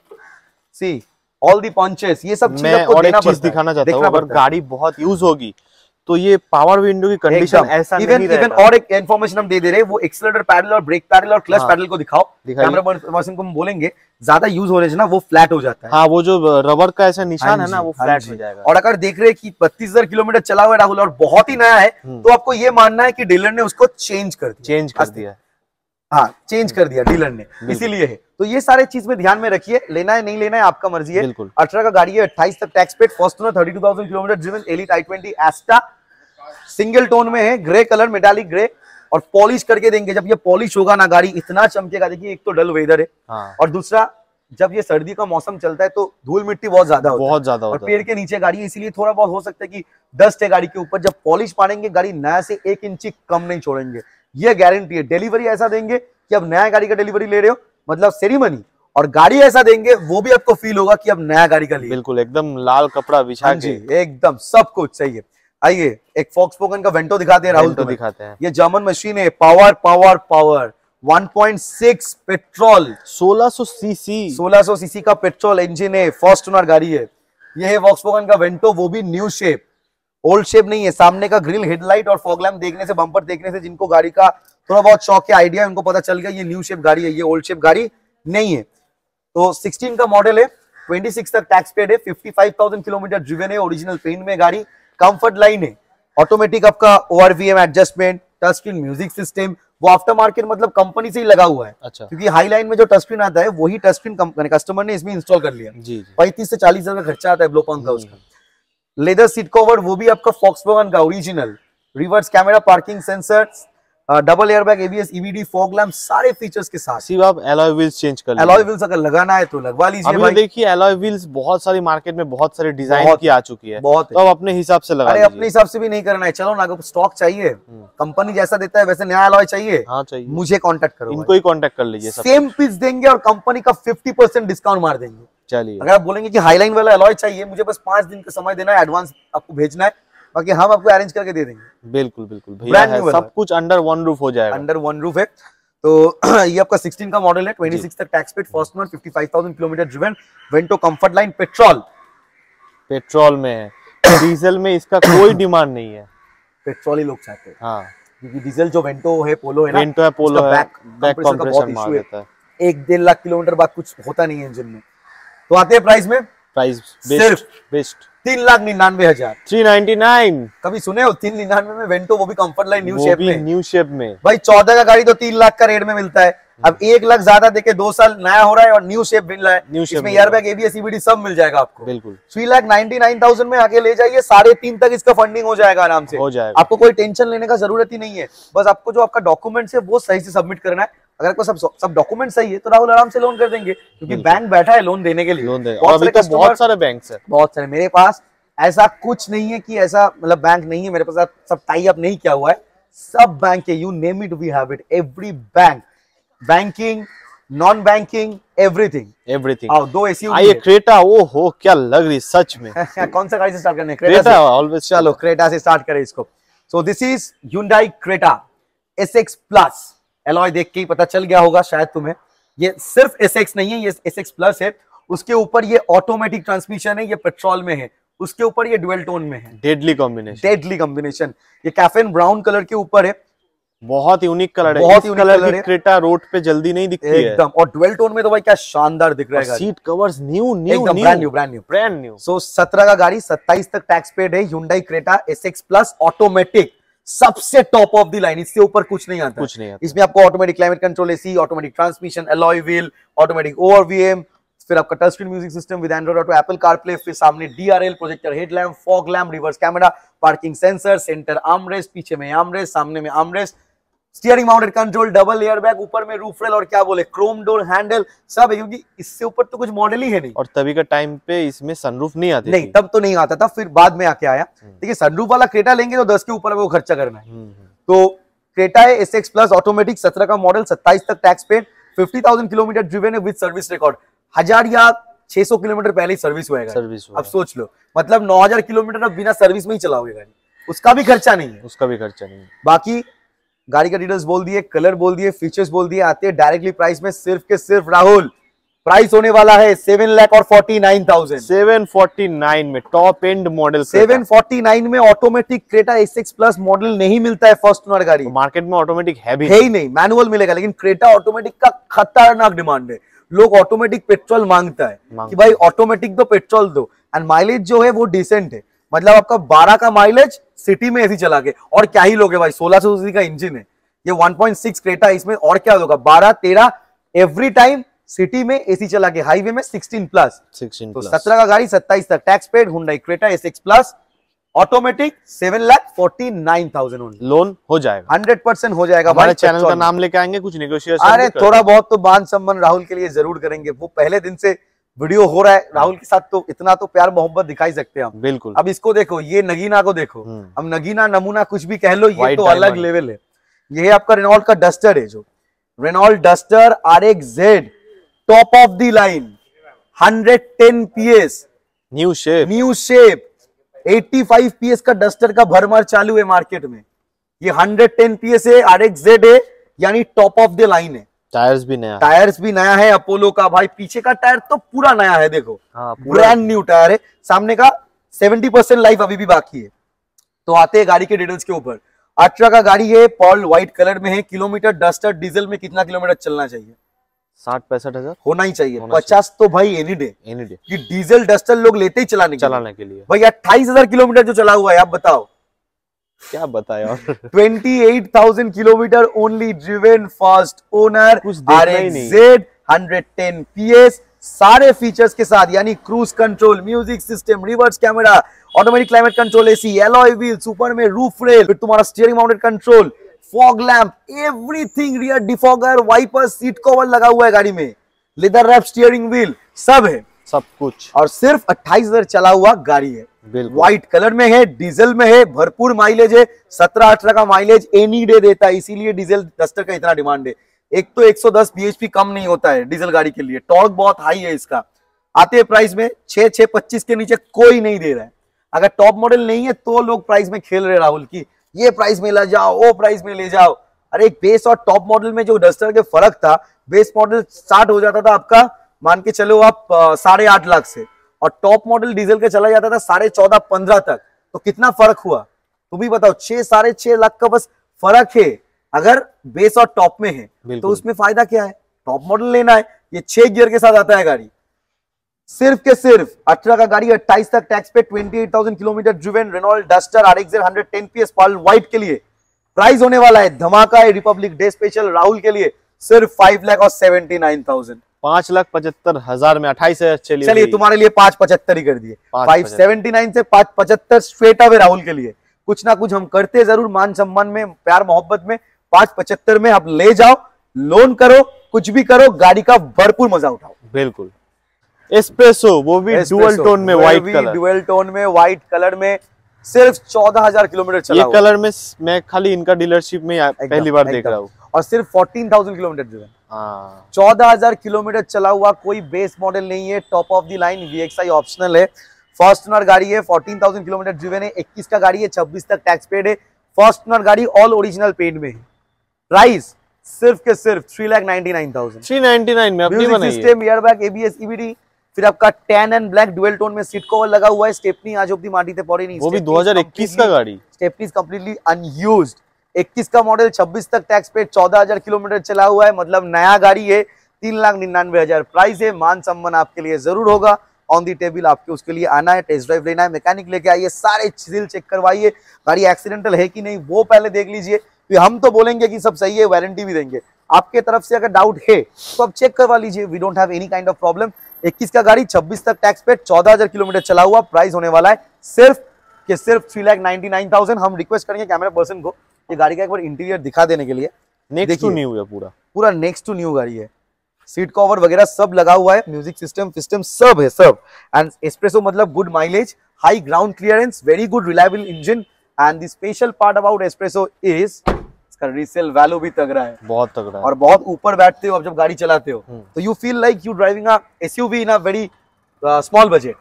Speaker 1: सी ऑल दी पंचेस, ये सब चीज आपको
Speaker 2: और एक
Speaker 1: देना
Speaker 2: चीज
Speaker 1: पड़ता है,
Speaker 2: दिखाना चाहता हूँ,
Speaker 1: देखना
Speaker 2: अगर
Speaker 1: पड़ता है।
Speaker 2: गाड़ी बहुत यूज होगी तो ये पावर विंडो की कंडीशन ऐसा नहीं रहेगा।
Speaker 1: और एक इन्फॉर्मेशन हम दे रहे हैं, वो एक्सीलरेटर पैडल और ब्रेक पैडल और क्लच पैडल को दिखाओ। कैमरा पर्सन को हम बोलेंगे, ज्यादा यूज हो रहे ना वो फ्लैट हो जाता है।
Speaker 2: हाँ, वो जो रबर का ऐसा निशान है ना, वो फ्लैट हो जाएगा।
Speaker 1: और अगर देख रहे हैं कि 32,000 किलोमीटर चला हुआ है राहुल और बहुत ही नया है, तो आपको ये मानना है कि डीलर ने उसको चेंज कर दिया। हाँ, चेंज कर दिया डीलर ने, इसीलिए है। तो ये सारे चीज में ध्यान में रखिए। लेना है नहीं लेना है आपका मर्जी है। 18 का गाड़ी है, 28 तक tax paid, Fortuner 32,000 kilometre driven, Elite i20 Asta, single tone में है, ग्रे कलर, मेटालिक ग्रे। और पॉलिश करके देंगे। जब ये पॉलिश होगा ना, गाड़ी इतना चमकेगा। देखिए एक तो डल वेदर है, और दूसरा जब ये सर्दी का मौसम चलता है तो धूल मिट्टी बहुत ज्यादा होता है। और पेड़ के नीचे गाड़ी है, इसीलिए थोड़ा बहुत हो सकता है कि डस्ट है गाड़ी के ऊपर। जब पॉलिश मारेंगे, गाड़ी नया से 1 इंच कम नहीं छोड़ेंगे, ये गारंटी है। डिलीवरी ऐसा देंगे कि अब नया गाड़ी का डिलीवरी ले रहे हो, मतलब सेरेमनी, और गाड़ी ऐसा देंगे वो भी आपको फील होगा कि अब नया गाड़ी का लिए।
Speaker 2: बिल्कुल, एकदम लाल कपड़ा बिछा के,
Speaker 1: एकदम सब कुछ सही है। आइए एक वॉक्सवैगन का वेंटो दिखाते हैं राहुल,
Speaker 2: दिखाते हैं।
Speaker 1: ये जर्मन मशीन है, power power power, 1.6 petrol, 1600 CC का पेट्रोल इंजन है, फर्स्ट ओनर गाड़ी है। ये है वॉक्सवैगन का वेंटो, वो भी न्यू शेप, ओल्ड शेप नहीं है। सामने का ग्रिल, हेडलाइट और फॉग लैम्प देखने से, बम्पर देखने से, जिनको गाड़ी का थोड़ा बहुत शौक है, आइडिया, उनको पता चल गया ये न्यू शेप गाड़ी है, ये ओल्ड शेप गाड़ी नहीं है। तो 16 का मॉडल है, 26 तक टैक्स पेड है, 55,000 किलोमीटर ड्रिवन है, ओरिजिनल पेंट में गाड़ी, कंफर्ट लाइन है, ऑटोमेटिक आपका ORVM adjustment, touch screen music system, वो आफ्टर मार्केट मतलब कंपनी से ही लगा हुआ है।
Speaker 2: अच्छा।
Speaker 1: क्योंकि हाई लाइन में जो टच स्क्रीन आता है वही टच स्क्रीन कस्टमर ने इसमें इंस्टॉल कर लिया। 35 से 40 हजार का खर्चा आता है ब्लोपंग का उसका। लेदर सीट कवर, वो भी आपका वॉक्सवैगन का original, reverse camera, parking sensor, double airbag, ABS, EBD, fog lamp, सारे फीचर्स के साथ।
Speaker 2: सिर्फ आप एलॉय व्हील्स चेंज कर लीजिए।
Speaker 1: एलॉय व्हील्स अगर लगाना है तो लगवा लीजिए भाई।
Speaker 2: देखिए एलॉय व्हील्स बहुत सारी मार्केट में बहुत सारे डिजाइन की आ चुकी है,
Speaker 1: बहुत
Speaker 2: तो आप अपने हिसाब से लगा
Speaker 1: लीजिए। अपने हिसाब से भी नहीं करना है, चलो ना, अगर स्टॉक चाहिए, कंपनी जैसा देता है वैसे नया एलॉय चाहिए,
Speaker 2: हाँ चाहिए,
Speaker 1: मुझे कांटेक्ट करो,
Speaker 2: इनको ही कांटेक्ट कर लीजिए।
Speaker 1: सेम पीस देंगे और कंपनी का 50% डिस्काउंट मार देंगे।
Speaker 2: चलिए,
Speaker 1: अगर आप बोलेंगे कि हाईलाइन वाला एलॉय चाहिए, मुझे बस 5 दिन का समय देना है, एडवांस आपको भेजना है, बाकी हम आपको अरेंज करके दे देंगे।
Speaker 2: बिल्कुल बिल्कुल भैया, है, सब कुछ अंडर वन रूफ हो जाएगा।
Speaker 1: अंडर वन रूफ है। तो ये आपका 16 का मॉडल है, 26 तक tax paid, first owner, 55,000 kilometre driven, Vento comfort line, petrol
Speaker 2: में है। डीजल में इसका कोई डिमांड नहीं है,
Speaker 1: पेट्रोल ही लोग चाहते हैं।
Speaker 2: हाँ,
Speaker 1: क्योंकि डीजल जो वेंटो है, पोलो है ना,
Speaker 2: वेंटो है, पोलो है, बैक कंप्रेसर मार देता है।
Speaker 1: 1-1.5 लाख किलोमीटर बाद कुछ होता नहीं है इंजन में। तो आते हैं प्राइस में,
Speaker 2: प्राइस
Speaker 1: सिर्फ बेस्ट 3,99,000,
Speaker 2: 399।
Speaker 1: कभी सुने हो 399 में वेंटो, वो भी कंफर्ट लाइन न्यू शेप में। भाई 14 का गाड़ी तो 3 लाख का रेट में मिलता है। अब 1 लाख ज्यादा देके 2 साल नया हो रहा है और न्यू शेप मिल रहा है, इसमें एयरबैग, ABS, EBD सब मिल जाएगा आपको।
Speaker 2: बिल्कुल
Speaker 1: 3,99,000 में आके ले जाइए, 3.5 तक इसका फंडिंग हो जाएगा आराम से,
Speaker 2: हो जाएगा।
Speaker 1: आपको कोई टेंशन लेने का जरूरत ही नहीं है। बस आपको जो आपका डॉक्यूमेंट्स है वो सही से सबमिट करना है। अगर आपको सब डॉक्यूमेंट सही है तो राहुल आराम से लोन कर देंगे, क्योंकि बैंक बैठा है लोन देने के लिए।
Speaker 2: बहुत सारे बैंक है,
Speaker 1: बहुत सारे। मेरे पास ऐसा कुछ नहीं है कि ऐसा मतलब बैंक नहीं है मेरे पास, सब टाई अप नहीं किया हुआ है, सब बैंक है, you name it we have it, every bank, banking, non banking, everything. आओ 2 SUV।
Speaker 2: आइए क्रेटा, ओ हो क्या लग रही सच में।
Speaker 1: कौन सा गाड़ी से स्टार्ट करने?
Speaker 2: Creta always.
Speaker 1: चलो क्रेटा से स्टार्ट करें इसको। So this is Hyundai Creta SX plus. Alloy देख के ही पता चल गया होगा शायद तुम्हें, ये सिर्फ SX नहीं है, ये SX प्लस है। उसके ऊपर ये ऑटोमेटिक ट्रांसमिशन है, ये पेट्रोल में है, उसके ऊपर ये डुअल टोन में है। Deadly combination. ये कैफेन ब्राउन कलर के ऊपर है, बहुत यूनिक कलर है। बहुत यूनिक कलर है।
Speaker 2: क्रेटा रोड पे जल्दी नहीं दिखती है
Speaker 1: एकदम। और डुअल टोन में तो भाई क्या शानदार दिख रहा है।
Speaker 2: Seat covers new
Speaker 1: brand new. So 17 का गाड़ी, 27 तक टैक्स पेड है, Hyundai Creta SX plus automatic, सबसे टॉप ऑफ द लाइन, इससे ऊपर कुछ नहीं आता।
Speaker 2: कुछ नहीं आता।
Speaker 1: इसमें आपको automatic climate control, AC, automatic transmission, alloy wheel, automatic ORVM, फिर आपका touch screen music system with Android auto, Apple CarPlay, फिर सामने DRL, projector headlamp, fog lamp, reverse camera, parking sensor, centre armrest, पीछे में आर्मरेस्ट, सामने में armrest, steering mounted control, double airbag, ऊपर में रूफ रेल और क्या बोले क्रोम डोर हैंडल सब है, क्योंकि इससे ऊपर तो कुछ मॉडल ही है नहीं।
Speaker 2: और तभी का टाइम पे इसमें सनरूफ नहीं आती
Speaker 1: नहीं,
Speaker 2: थी।
Speaker 1: तब तो नहीं आता था, फिर बाद में आके आया। देखिए सनरूफ वाला क्रेटा लेंगे तो 10 के ऊपर वो खर्चा करना है। तो क्रेटा है एसएक्स प्लस ऑटोमेटिक, 17 का मॉडल, 27 तक टैक्स पेड, 50,000 किलोमीटर ड्रिवन है विद सर्विस रिकॉर्ड। 1000 या 600 किलोमीटर पहले ही सर्विस हुएगा। अब सोच लो, मतलब 9000 किलोमीटर अब बिना सर्विस में ही चलाओगे गाड़ी, उसका भी खर्चा नहीं है।
Speaker 2: उसका भी खर्चा नहीं है।
Speaker 1: बाकी गाड़ी का डिटेल्स बोल दिए, कलर बोल दिए, फीचर्स बोल दिए, आते हैं डायरेक्टली प्राइस में। सिर्फ के सिर्फ राहुल प्राइस होने वाला है 7,49,000।
Speaker 2: 749 में टॉप एंड मॉडल।
Speaker 1: 749 में automatic Creta SX plus model नहीं मिलता है फर्स्ट ओनर गाड़ी।
Speaker 2: तो मार्केट में ऑटोमेटिक है भी
Speaker 1: ही नहीं, मैनुअल मिलेगा, लेकिन क्रेटा ऑटोमेटिक का खतरनाक डिमांड है। लोग ऑटोमेटिक पेट्रोल मांगता है कि भाई ऑटोमेटिक दो, पेट्रोल दो, एंड माइलेज जो है वो डिसेंट है। मतलब आपका 12 का माइलेज सिटी में ऐसी चला के, और क्या ही लोगे भाई, 1600 सीसी का इंजन है ये, 1.6 क्रेटा, इसमें और क्या होगा, 12-13 एवरी टाइम सिटी में एसी चला के, हाईवे में 16 प्लस। तो 17 का गाड़ी, 27 तक tax paid, Hyundai Creta SX plus automatic, 7,49,000
Speaker 2: loan हो जाएगा,
Speaker 1: 100% हो जाएगा।
Speaker 2: हमारे चैनल का नाम लेके आएंगे, कुछ नेगोशिएशन।
Speaker 1: अरे थोड़ा बहुत तो मान सम्मान राहुल के लिए जरूर करेंगे। वो पहले दिन से वीडियो हो रहा है राहुल के साथ, तो इतना तो प्यार मोहब्बत दिखाई सकते हैं हम।
Speaker 2: बिल्कुल।
Speaker 1: अब इसको देखो, ये नगीना को देखो, अब नगीना नमूना कुछ भी कह लो, ये तो अलग लेवल है। ये है आपका रेनॉल्ट का डस्टर है, जो Renault Duster RX-Z top of the line, 110 PS, new shape, 85 PS का डस्टर का भरमार चालू है मार्केट में। ये 110 PS है, RX-Z है, यानी टॉप ऑफ द लाइन है। टायर्स भी नया है अपोलो का भाई, पीछे का टायर तो पूरा नया है, देखो ब्रांड न्यू टायर है। सामने का 70% लाइफ अभी भी बाकी है। तो आते हैं गाड़ी के डिटेल्स के ऊपर। 18 का गाड़ी है, पर्ल व्हाइट कलर में है। किलोमीटर डस्टर डीजल में कितना किलोमीटर चलना चाहिए?
Speaker 2: 60-65 हजार
Speaker 1: होना ही चाहिए। 50 तो भाई एनी डे कि डीजल डस्टर लोग लेते ही चलाने के लिए। भाई 28,000 किलोमीटर जो चला हुआ है, आप बताओ
Speaker 2: क्या बताया।
Speaker 1: 28,000 kilometre only driven, first owner, RX-Z 110 PS, सारे फीचर्स के साथ, यानी cruise control, music system, reverse camera, automatic climate control, AC, alloy wheels, ऊपर में रूफ रेल, फिर तुम्हारा steering mounted control, fog lamp, everything, rear defogger, wiper, seat cover लगा हुआ है गाड़ी में, लेदर रैप स्टीयरिंग व्हील, सब है,
Speaker 2: सब कुछ।
Speaker 1: और सिर्फ 28,000 चला हुआ गाड़ी है। व्हाइट कलर में है, डीजल में है, भरपूर माइलेज है, 17-18 का माइलेज एनी डे देता है, इसीलिए डीजल डस्टर का इतना डिमांड है। एक तो 110 bhp कम नहीं होता है डीजल गाड़ी के लिए, टॉर्क बहुत हाई है इसका। आते हैं प्राइस में, 6,25 के नीचे कोई नहीं दे रहा है। अगर टॉप मॉडल नहीं है तो लोग प्राइस में खेल रहे राहुल की, ये प्राइस में ले जाओ, वो प्राइस में ले जाओ। अरे एक बेस और टॉप मॉडल में जो डस्टर के फर्क था, बेस मॉडल स्टार्ट हो जाता था आपका, मान के चलो आप 8.5 लाख से, और टॉप मॉडल डीजल का चला जाता था 14.5-15 तक। तो कितना फर्क हुआ तुम भी बताओ, 6-6.5 लाख का बस फर्क है। अगर बेस और टॉप में है तो उसमें फायदा क्या है? टॉप मॉडल लेना है। ये 6 गियर के साथ आता है गाड़ी। सिर्फ के सिर्फ 18 का गाड़ी, 28 तक tax pay, 28,000 kilometre driven, Renault Duster RX-Z 110 PS pearl white के लिए प्राइस होने वाला है धमाका है, रिपब्लिक डे स्पेशल राहुल के लिए सिर्फ 5,79,000,
Speaker 2: 5,75,000 में 28,000
Speaker 1: चलिए तुम्हारे लिए 5,75 ही कर दिए। 579 से 5,75 स्ट्रेट अवे राहुल के लिए। कुछ ना कुछ हम करते जरूर, मान सम्मान में, प्यार मोहब्बत में। 5,75 में आप ले जाओ, लोन करो, कुछ भी करो, गाड़ी का भरपूर मजा उठाओ।
Speaker 2: बिल्कुल। एस्प्रेसो, वो भी डुअल टोन में, व्हाइट कलर,
Speaker 1: डुअल टोन में, व्हाइट कलर में, सिर्फ 14,000 किलोमीटर चला।
Speaker 2: ये कलर में मैं खाली इनका डीलरशिप में पहली बार देख रहा हूँ,
Speaker 1: और सिर्फ 14,000 किलोमीटर ड्रिवन। 14,000 किलोमीटर चला हुआ, कोई बेस मॉडल नहीं है, top of the line, VXI optional है, फर्स्ट ओनर गाड़ी है, 14,000 किलोमीटर ड्रिवन है, 21 का गाड़ी है, 26 तक टैक्स पेड है, फर्स्ट ओनर गाड़ी, ऑल ओरिजिनल पेंट में है। प्राइस सिर्फ के सिर्फ 3,99,000,
Speaker 2: 399 में अपनी बनाई है।
Speaker 1: सिस्टम, एयरबैग, ABS, EBD, फिर आपका tan and black dual tone में सीट कवर लगा हुआ है, स्टेपनी आज ऑफ दी माटी थे पड़े नहीं,
Speaker 2: वो भी 2021 का गाड़ी,
Speaker 1: स्टेपनी कंप्लीटली अनयूज्ड। 21 का मॉडल, 26 तक टैक्स पे, 14,000 किलोमीटर चला हुआ है, मतलब नया गाड़ी है। 3,99,000 प्राइस है। मान सम्मान आपके लिए जरूर होगा। On the table. आपके उसके लिए आना है, टेस्ट ड्राइव लेना है, मैकेनिक लेके आइए, सारे सील चेक करवाइए, गाड़ी एक्सीडेंटल है कि नहीं वो पहले देख लीजिए। तो हम तो बोलेंगे कि सब सही है, वारंटी भी देंगे। आपके तरफ से अगर डाउट है तो आप चेक करवा लीजिए, we don't have any kind of problem. 21 का गाड़ी, 26 तक टैक्स पेड, 14,000 किलोमीटर चला हुआ, प्राइस होने वाला है सिर्फ 3,99,000। हम रिक्वेस्ट करेंगे कैमरा पर्सन को ये गाड़ी का एक बार इंटीरियर दिखा देने के लिए।
Speaker 2: नेक्स्ट टू न्यू है, पूरा
Speaker 1: नेक्स्ट टू न्यू गाड़ी है, सीट कवर वगैरह सब लगा हुआ है, म्यूजिक सिस्टम सब है सब। एंड एस्प्रेसो मतलब good mileage, high ground clearance, very good reliable engine. And the special part about S-Presso is इसका रीसेल वैल्यू भी तगड़ा है,
Speaker 2: बहुत तगड़ा है।
Speaker 1: और बहुत ऊपर बैठते हो आप जब गाड़ी चलाते हो तो you feel like you driving a SUV in a very small budget.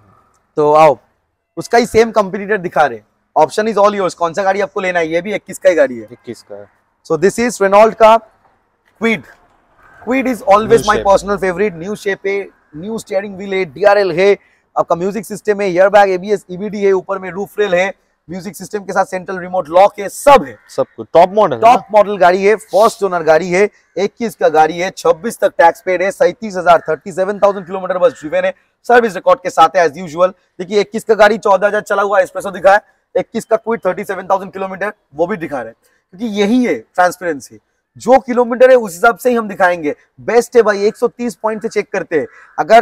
Speaker 1: तो आओ उसका ही सेम कंपटीटर दिखा रहे, ऑप्शन इज ऑल योर्स, कौन सा गाड़ी आपको लेना है। ये भी 21 का ही गाड़ी है,
Speaker 2: 21 का है।
Speaker 1: सो दिस इज रेनॉल्ट का Kwid. Kwid is always my personal favourite. New shape है, न्यू स्टीयरिंग व्हील है, डीआरएल है, आपका म्यूजिक सिस्टम है, एयरबैग, एबीएस, ईबीडी है, ऊपर में रूफ रेल है, म्यूजिक सिस्टम के साथ सेंट्रल रिमोट लॉक है, सब है,
Speaker 2: सब कुछ टॉप मॉडल
Speaker 1: गाड़ी है, फर्स्ट ओनर गाड़ी है, 21 का गाड़ी है, 26 तक टैक्स पेड है, 37,000 किलोमीटर बस ड्रिवन है, सर्विस रिकॉर्ड के साथ है एज यूजुअल। देखिए 21 का गाड़ी 14,000 चला हुआ एस्प्रेसो दिखा है, 21 का क्विड 37,000 किलोमीटर वो भी दिखा रहे हैं, क्योंकि यही है ट्रांसपेरेंसी। जो किलोमीटर है उस हिसाब से ही हम दिखाएंगे। बेस्ट है भाई, 130 पॉइंट से चेक करते हैं।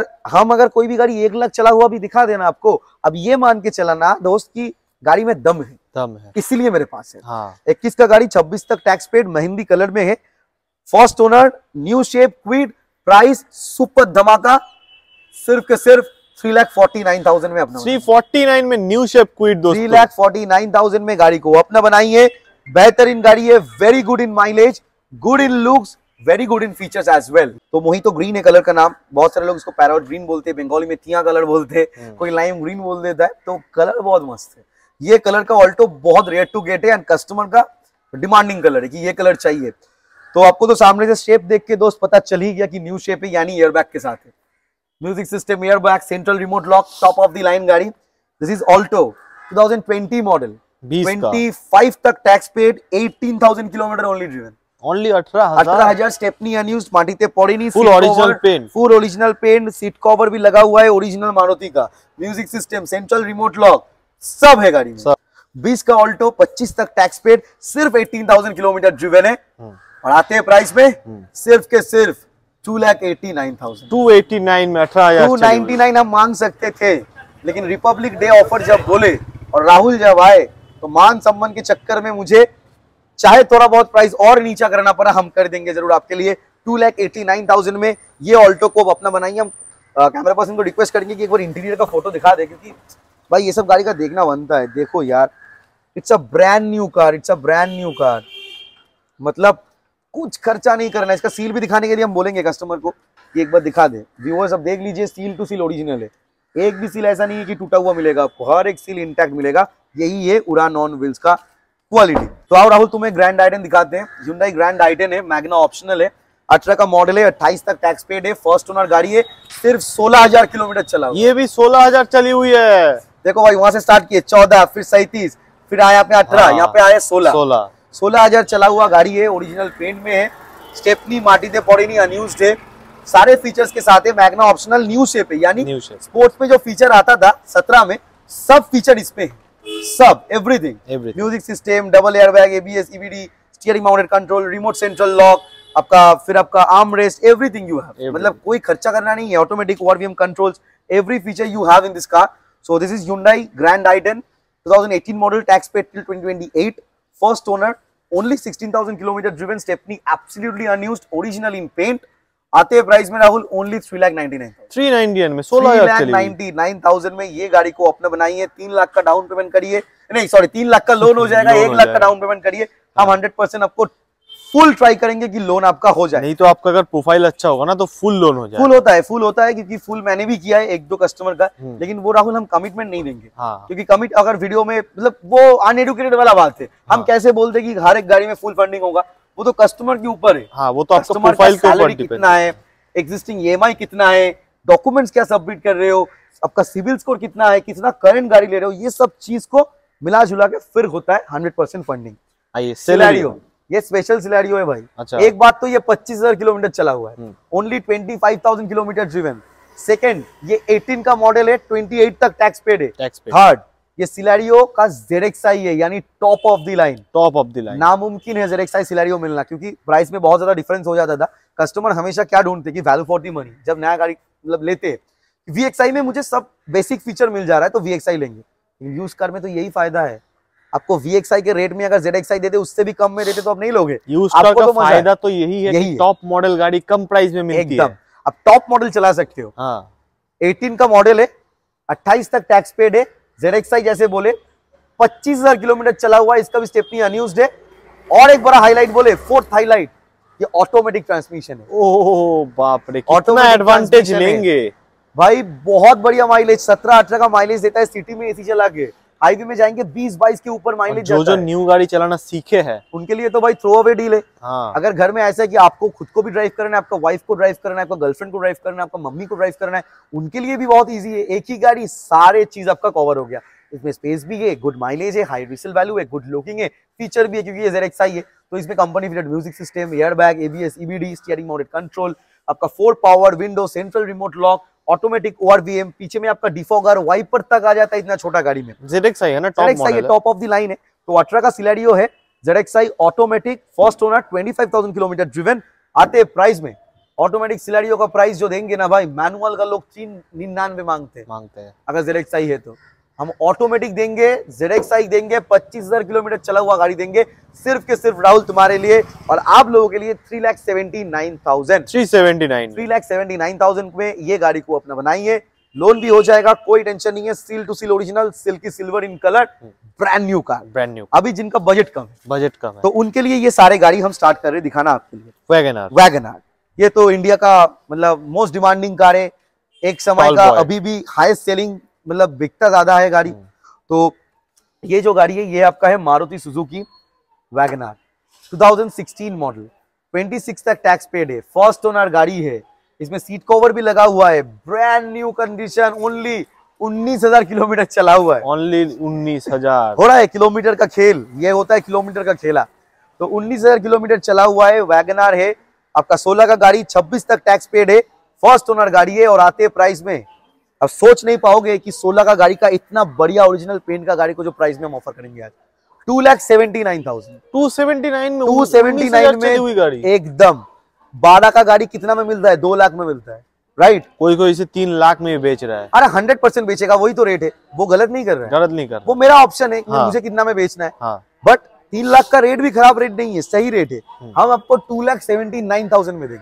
Speaker 1: अगर कोई भी गाड़ी 1 लाख चला हुआ भी दिखा देना आपको, अब ये मान के चलाना दोस्त की गाड़ी में दम है, इसीलिए मेरे पास है। हाँ। 21 का गाड़ी, 26 तक टैक्स पेड, मेहंदी कलर में है, first owner, new shape Kwid, price super धमाका, सिर्फ के सिर्फ 3,49,000 में अपना
Speaker 2: 349 में न्यू शेप क्विड दोस्तों,
Speaker 1: 3,49,000 में गाड़ी को अपना बनाइए। बेहतरीन गाड़ी है, very good in mileage, good in looks, very good in features as well. तो मोहितो ग्रीन है कलर का नाम, बहुत सारे लोग इसको पैरोट ग्रीन बोलते हैं, बंगाली में तिया कलर बोलते हैं, कोई लाइम ग्रीन बोल देता है, तो कलर बहुत मस्त है। ये कलर का ऑल्टो बहुत रेयर टू गेट है एंड कस्टमर का डिमांडिंग कलर है कि ये कलर चाहिए। तो आपको तो सामने से शेप देख के दोस्त पता चल ही गया कि न्यू शेप है, यानी एयरबैग के साथ है, music system, airbag, central remote lock, top of the line गाड़ी। दिस इज ऑल्टो 2020 मॉडल, 25 तक tax paid, 18,000 kilometre only driven,
Speaker 2: only 18,000
Speaker 1: stepney unused, माटीते पड़ेनी,
Speaker 2: full original paint,
Speaker 1: seat cover भी लगा हुआ है ओरिजिनल मारुति का, music system, central remote lock सब है गाड़ी में। 20 का ऑल्टो, 25 तक टैक्स पेड, सिर्फ 18,000 किलोमीटर ड्रिवन है, और आते हैं प्राइस में सिर्फ के सिर्फ 2,89,000।
Speaker 2: 289 में 18,000,
Speaker 1: 299 हम मांग सकते थे, लेकिन रिपब्लिक डे ऑफर जब बोले और राहुल जब आए तो मान सम्मान के चक्कर में मुझे चाहे थोड़ा बहुत प्राइस और नीचा करना पड़ा, हम कर देंगे जरूर आपके लिए। 2,89,000 में ये ऑल्टो को अपना बनाइए। हम कैमरा पर्सन को रिक्वेस्ट करेंगे कि एक बार इंटीरियर का फोटो दिखा दे, क्योंकि भाई ये सब गाड़ी का देखना बनता है। देखो यार, it's a brand new car, it's a brand new car, मतलब कुछ खर्चा नहीं करना है। इसका सील भी दिखाने के लिए हम बोलेंगे कस्टमर को कि एक बार दिखा दे। व्यूअर्स अब देख लीजिए, सील टू सील ओरिजिनल है, एक भी सील ऐसा नहीं है कि टूटा हुआ मिलेगा आपको, हर एक सील इंटैक्ट मिलेगा। यही है उड़ान ऑन व्हील्स का क्वालिटी। तो आओ राहुल तुम्हें ग्रैंड आइटेन दिखाते हैं। Hyundai ग्रैंड आइटेन है, मैग्ना ऑप्शनल है, 18 का मॉडल है, 28 तक टैक्स पेड है, फर्स्ट ओनर गाड़ी है, सिर्फ 16,000 किलोमीटर चला हुआ।
Speaker 2: ये भी 16,000 चली हुई है।
Speaker 1: देखो भाई, वहां से स्टार्ट किए 14, फिर 37, फिर आया यहाँ पे 18, यहाँ पे आया 16,000 चला हुआ गाड़ी है, ओरिजिनल पेंट में है, स्टेपनी माटीते पड़ेनी अनयूज्ड है, सारे फीचर्स के साथ है, मैग्ना ऑप्शनल, न्यू शेप है, यानी स्पोर्ट्स में जो फीचर आता था 17 में सब फीचर इसमें है, सब everything, music system, double airbag, ABS, EBD, steering mounted control, remote central lock, आपका arm rest, everything you have, मतलब कोई खर्चा करना नहीं है, automatic ORVM controls, every feature you have in this car. So this is Hyundai Grand i ten 2018 model, tax paid till 2028, first owner, only 16,000 kilometre driven, stepney absolutely unused, original in paint. आते हैं price में Rahul only 3,99,000
Speaker 2: में
Speaker 1: 3,99,000 में ये गाड़ी को अपना बनाइए। 3 लाख का डाउन पेमेंट करिए, नहीं सॉरी 3 लाख का लोन हो जाएगा, 1 लाख का डाउन पेमेंट करिए, हम 100% आपको फुल ट्राई करेंगे कि लोन आपका हो जाए।
Speaker 2: नहीं तो आपका अगर प्रोफाइल अच्छा होगा ना तो फुल लोन हो जाए।
Speaker 1: फुल होता है क्योंकि फुल मैंने भी किया है 1-2 कस्टमर का, लेकिन वो राहुल हम कमिटमेंट नहीं देंगे। क्योंकि कमिट अगर वीडियो में, मतलब वो अनएडुकेटेड वाला बात है, हम कैसे बोलते कि हर एक गाड़ी में फुल फंडिंग होगा, वो तो कस्टमर के ऊपर है।
Speaker 2: हाँ, वो तो आपका प्रोफाइल के ऊपर
Speaker 1: कितना है, एग्जिस्टिंग ईएमआई कितना है, डॉक्यूमेंट्स क्या सबमिट कर रहे हो, आपका सिविल स्कोर कितना है, कितना करंट गाड़ी ले रहे हो, ये सब चीज को मिला जुला के फिर होता है 100% फंडिंग। सिनेरियो, ये स्पेशल सिनेरियो है भाई। अच्छा। एक बात तो ये 25,000 किलोमीटर चला हुआ है, ओनली 25,000 किलोमीटर ड्रिवन, सेकंड, ये 18 का मॉडल है, 28 तक टैक्स पेड है।
Speaker 2: टैक्स पे
Speaker 1: थर्ड, ये सिलेरियो का ZXi है, यानी top of the line.
Speaker 2: Top of the line.
Speaker 1: नामुमकिन है ZXi सिलेरियो मिलना, क्योंकि प्राइस में बहुत ज्यादा डिफरेंस हो जाता था। कस्टमर हमेशा क्या ढूंढते कि वैल्यू फॉर द मनी, जब नया गाड़ी मतलब लेते हैं, VXi में मुझे सब बेसिक फीचर मिल जा रहा है तो VXi लेंगे। यूज कार में तो यही फायदा है, आपको VXi के रेट में अगर ZXi देते उससे भी कम में देते तो आप नहीं लोगे।
Speaker 2: यूज कार का फायदा तो यही है कि टॉप मॉडल गाड़ी कम प्राइस में मिलती है।
Speaker 1: आप टॉप मॉडल चला सकते हो।
Speaker 2: हाँ।
Speaker 1: 18 का मॉडल है, 28 तक टैक्स पेड है। ZXi जैसे बोले 25,000 किलोमीटर चला हुआ है, इसका भी स्टेपनी अनयूज्ड है। और एक बड़ा हाईलाइट बोले, फोर्थ हाईलाइट, ये ऑटोमेटिक ट्रांसमिशन है।
Speaker 2: ओह बाप रे, कितना एडवांटेज लेंगे
Speaker 1: भाई। बहुत बढ़िया माइलेज, 17-18 का माइलेज देता है सिटी में एसी चला के। हाईवे में जाएंगे 20-22 के ऊपर माइलेज जाता है।
Speaker 2: जो न्यू गाड़ी चलाना सीखे हैं
Speaker 1: उनके लिए तो भाई थ्रो अवे डील है।
Speaker 2: हाँ।
Speaker 1: अगर घर में ऐसा है कि आपको खुद को भी ड्राइव करना है, आपका वाइफ को ड्राइव करना है, आपका गर्लफ्रेंड को ड्राइव करना है, आपका मम्मी को ड्राइव करना है, उनके लिए भी बहुत इजी है। एक ही गाड़ी सारे चीज आपका कवर हो गया। इसमें स्पेस भी है, गुड माइलेज है, हाई रीसेल वैल्यू है, गुड लुकिंग है, फीचर भी है क्योंकि ये ZXi है तो इसमें company fitted music system, air bag, ABS, EBD, steering mounted control, आपका 4 power window, central remote lock, automatic ORVM, पीछे में आपका डिफॉगर, वाइपर तक आ जाता है इतना छोटा गाड़ी में।
Speaker 2: ZXi है ना, टॉप मॉडल है,
Speaker 1: टॉप ऑफ द लाइन है। तो 18 का सिलेरियो है, ZXi automatic, first owner, 25,000 kilometre driven. आते प्राइस में, ऑटोमेटिक सिलेरियो का प्राइस जो देंगे ना भाई, मैनुअल का लोग 399 मांगते हैं अगर ZXi है तो। हम ऑटोमेटिक देंगे, ZXi देंगे, 25,000 किलोमीटर चला हुआ गाड़ी देंगे सिर्फ के सिर्फ राहुल तुम्हारे लिए और आप लोगों के लिए 3,79,000 में ये गाड़ी को अपना बनाइए। लोन भी हो जाएगा, कोई टेंशन नहीं है। Seal to seal original, silky silver in colour, brand new car, brand new. अभी जिनका बजट कम है तो उनके लिए ये सारे गाड़ी हम स्टार्ट कर रहे हैं दिखाना आपके लिए। वैगनआर, ये तो इंडिया का मतलब मोस्ट डिमांडिंग कार है, एक समय का अभी भी हाईएस्ट सेलिंग, मतलब बिकता ज्यादा है गाड़ी। तो ये जो गाड़ी है ये आपका है मारुति सुजुकी वैगनआर, 2016 मॉडल, 26 तक टैक्स पेड है, फर्स्ट ओनर गाड़ी है। इसमें सीट कवर भी लगा हुआ है, brand new condition, only 19,000 kilometre चला हुआ है।
Speaker 2: ओनली 19,000
Speaker 1: हो रहा है किलोमीटर का खेल, ये होता है किलोमीटर का खेला। तो 19,000 किलोमीटर चला हुआ है, वैगनआर है आपका 16 का गाड़ी, 26 तक टैक्स पेड है, फर्स्ट ओनर गाड़ी है। और आते प्राइस में अब सोच नहीं पाओगे कि 16 का गाड़ी का इतना बढ़िया ओरिजिनल पेंट का गाड़ी को जो प्राइस में हम ऑफर करेंगे आज, 2,79,000। 279 में
Speaker 2: हुई गाड़ी
Speaker 1: एकदम। 12 का गाड़ी कितना में मिलता है? 2 लाख में मिलता है, राइट।
Speaker 2: कोई इसे 3 लाख में बेच रहा है।
Speaker 1: अरे 100% बेचेगा, वही तो रेट है, वो गलत नहीं कर रहा है,
Speaker 2: गलत नहीं कर रहा,
Speaker 1: वो मेरा ऑप्शन है कि मुझे कितना में बेचना है। बट 3 लाख का रेट भी खराब रेट नहीं है, सही रेट है। हम आपको 2,79,000 में देंगे।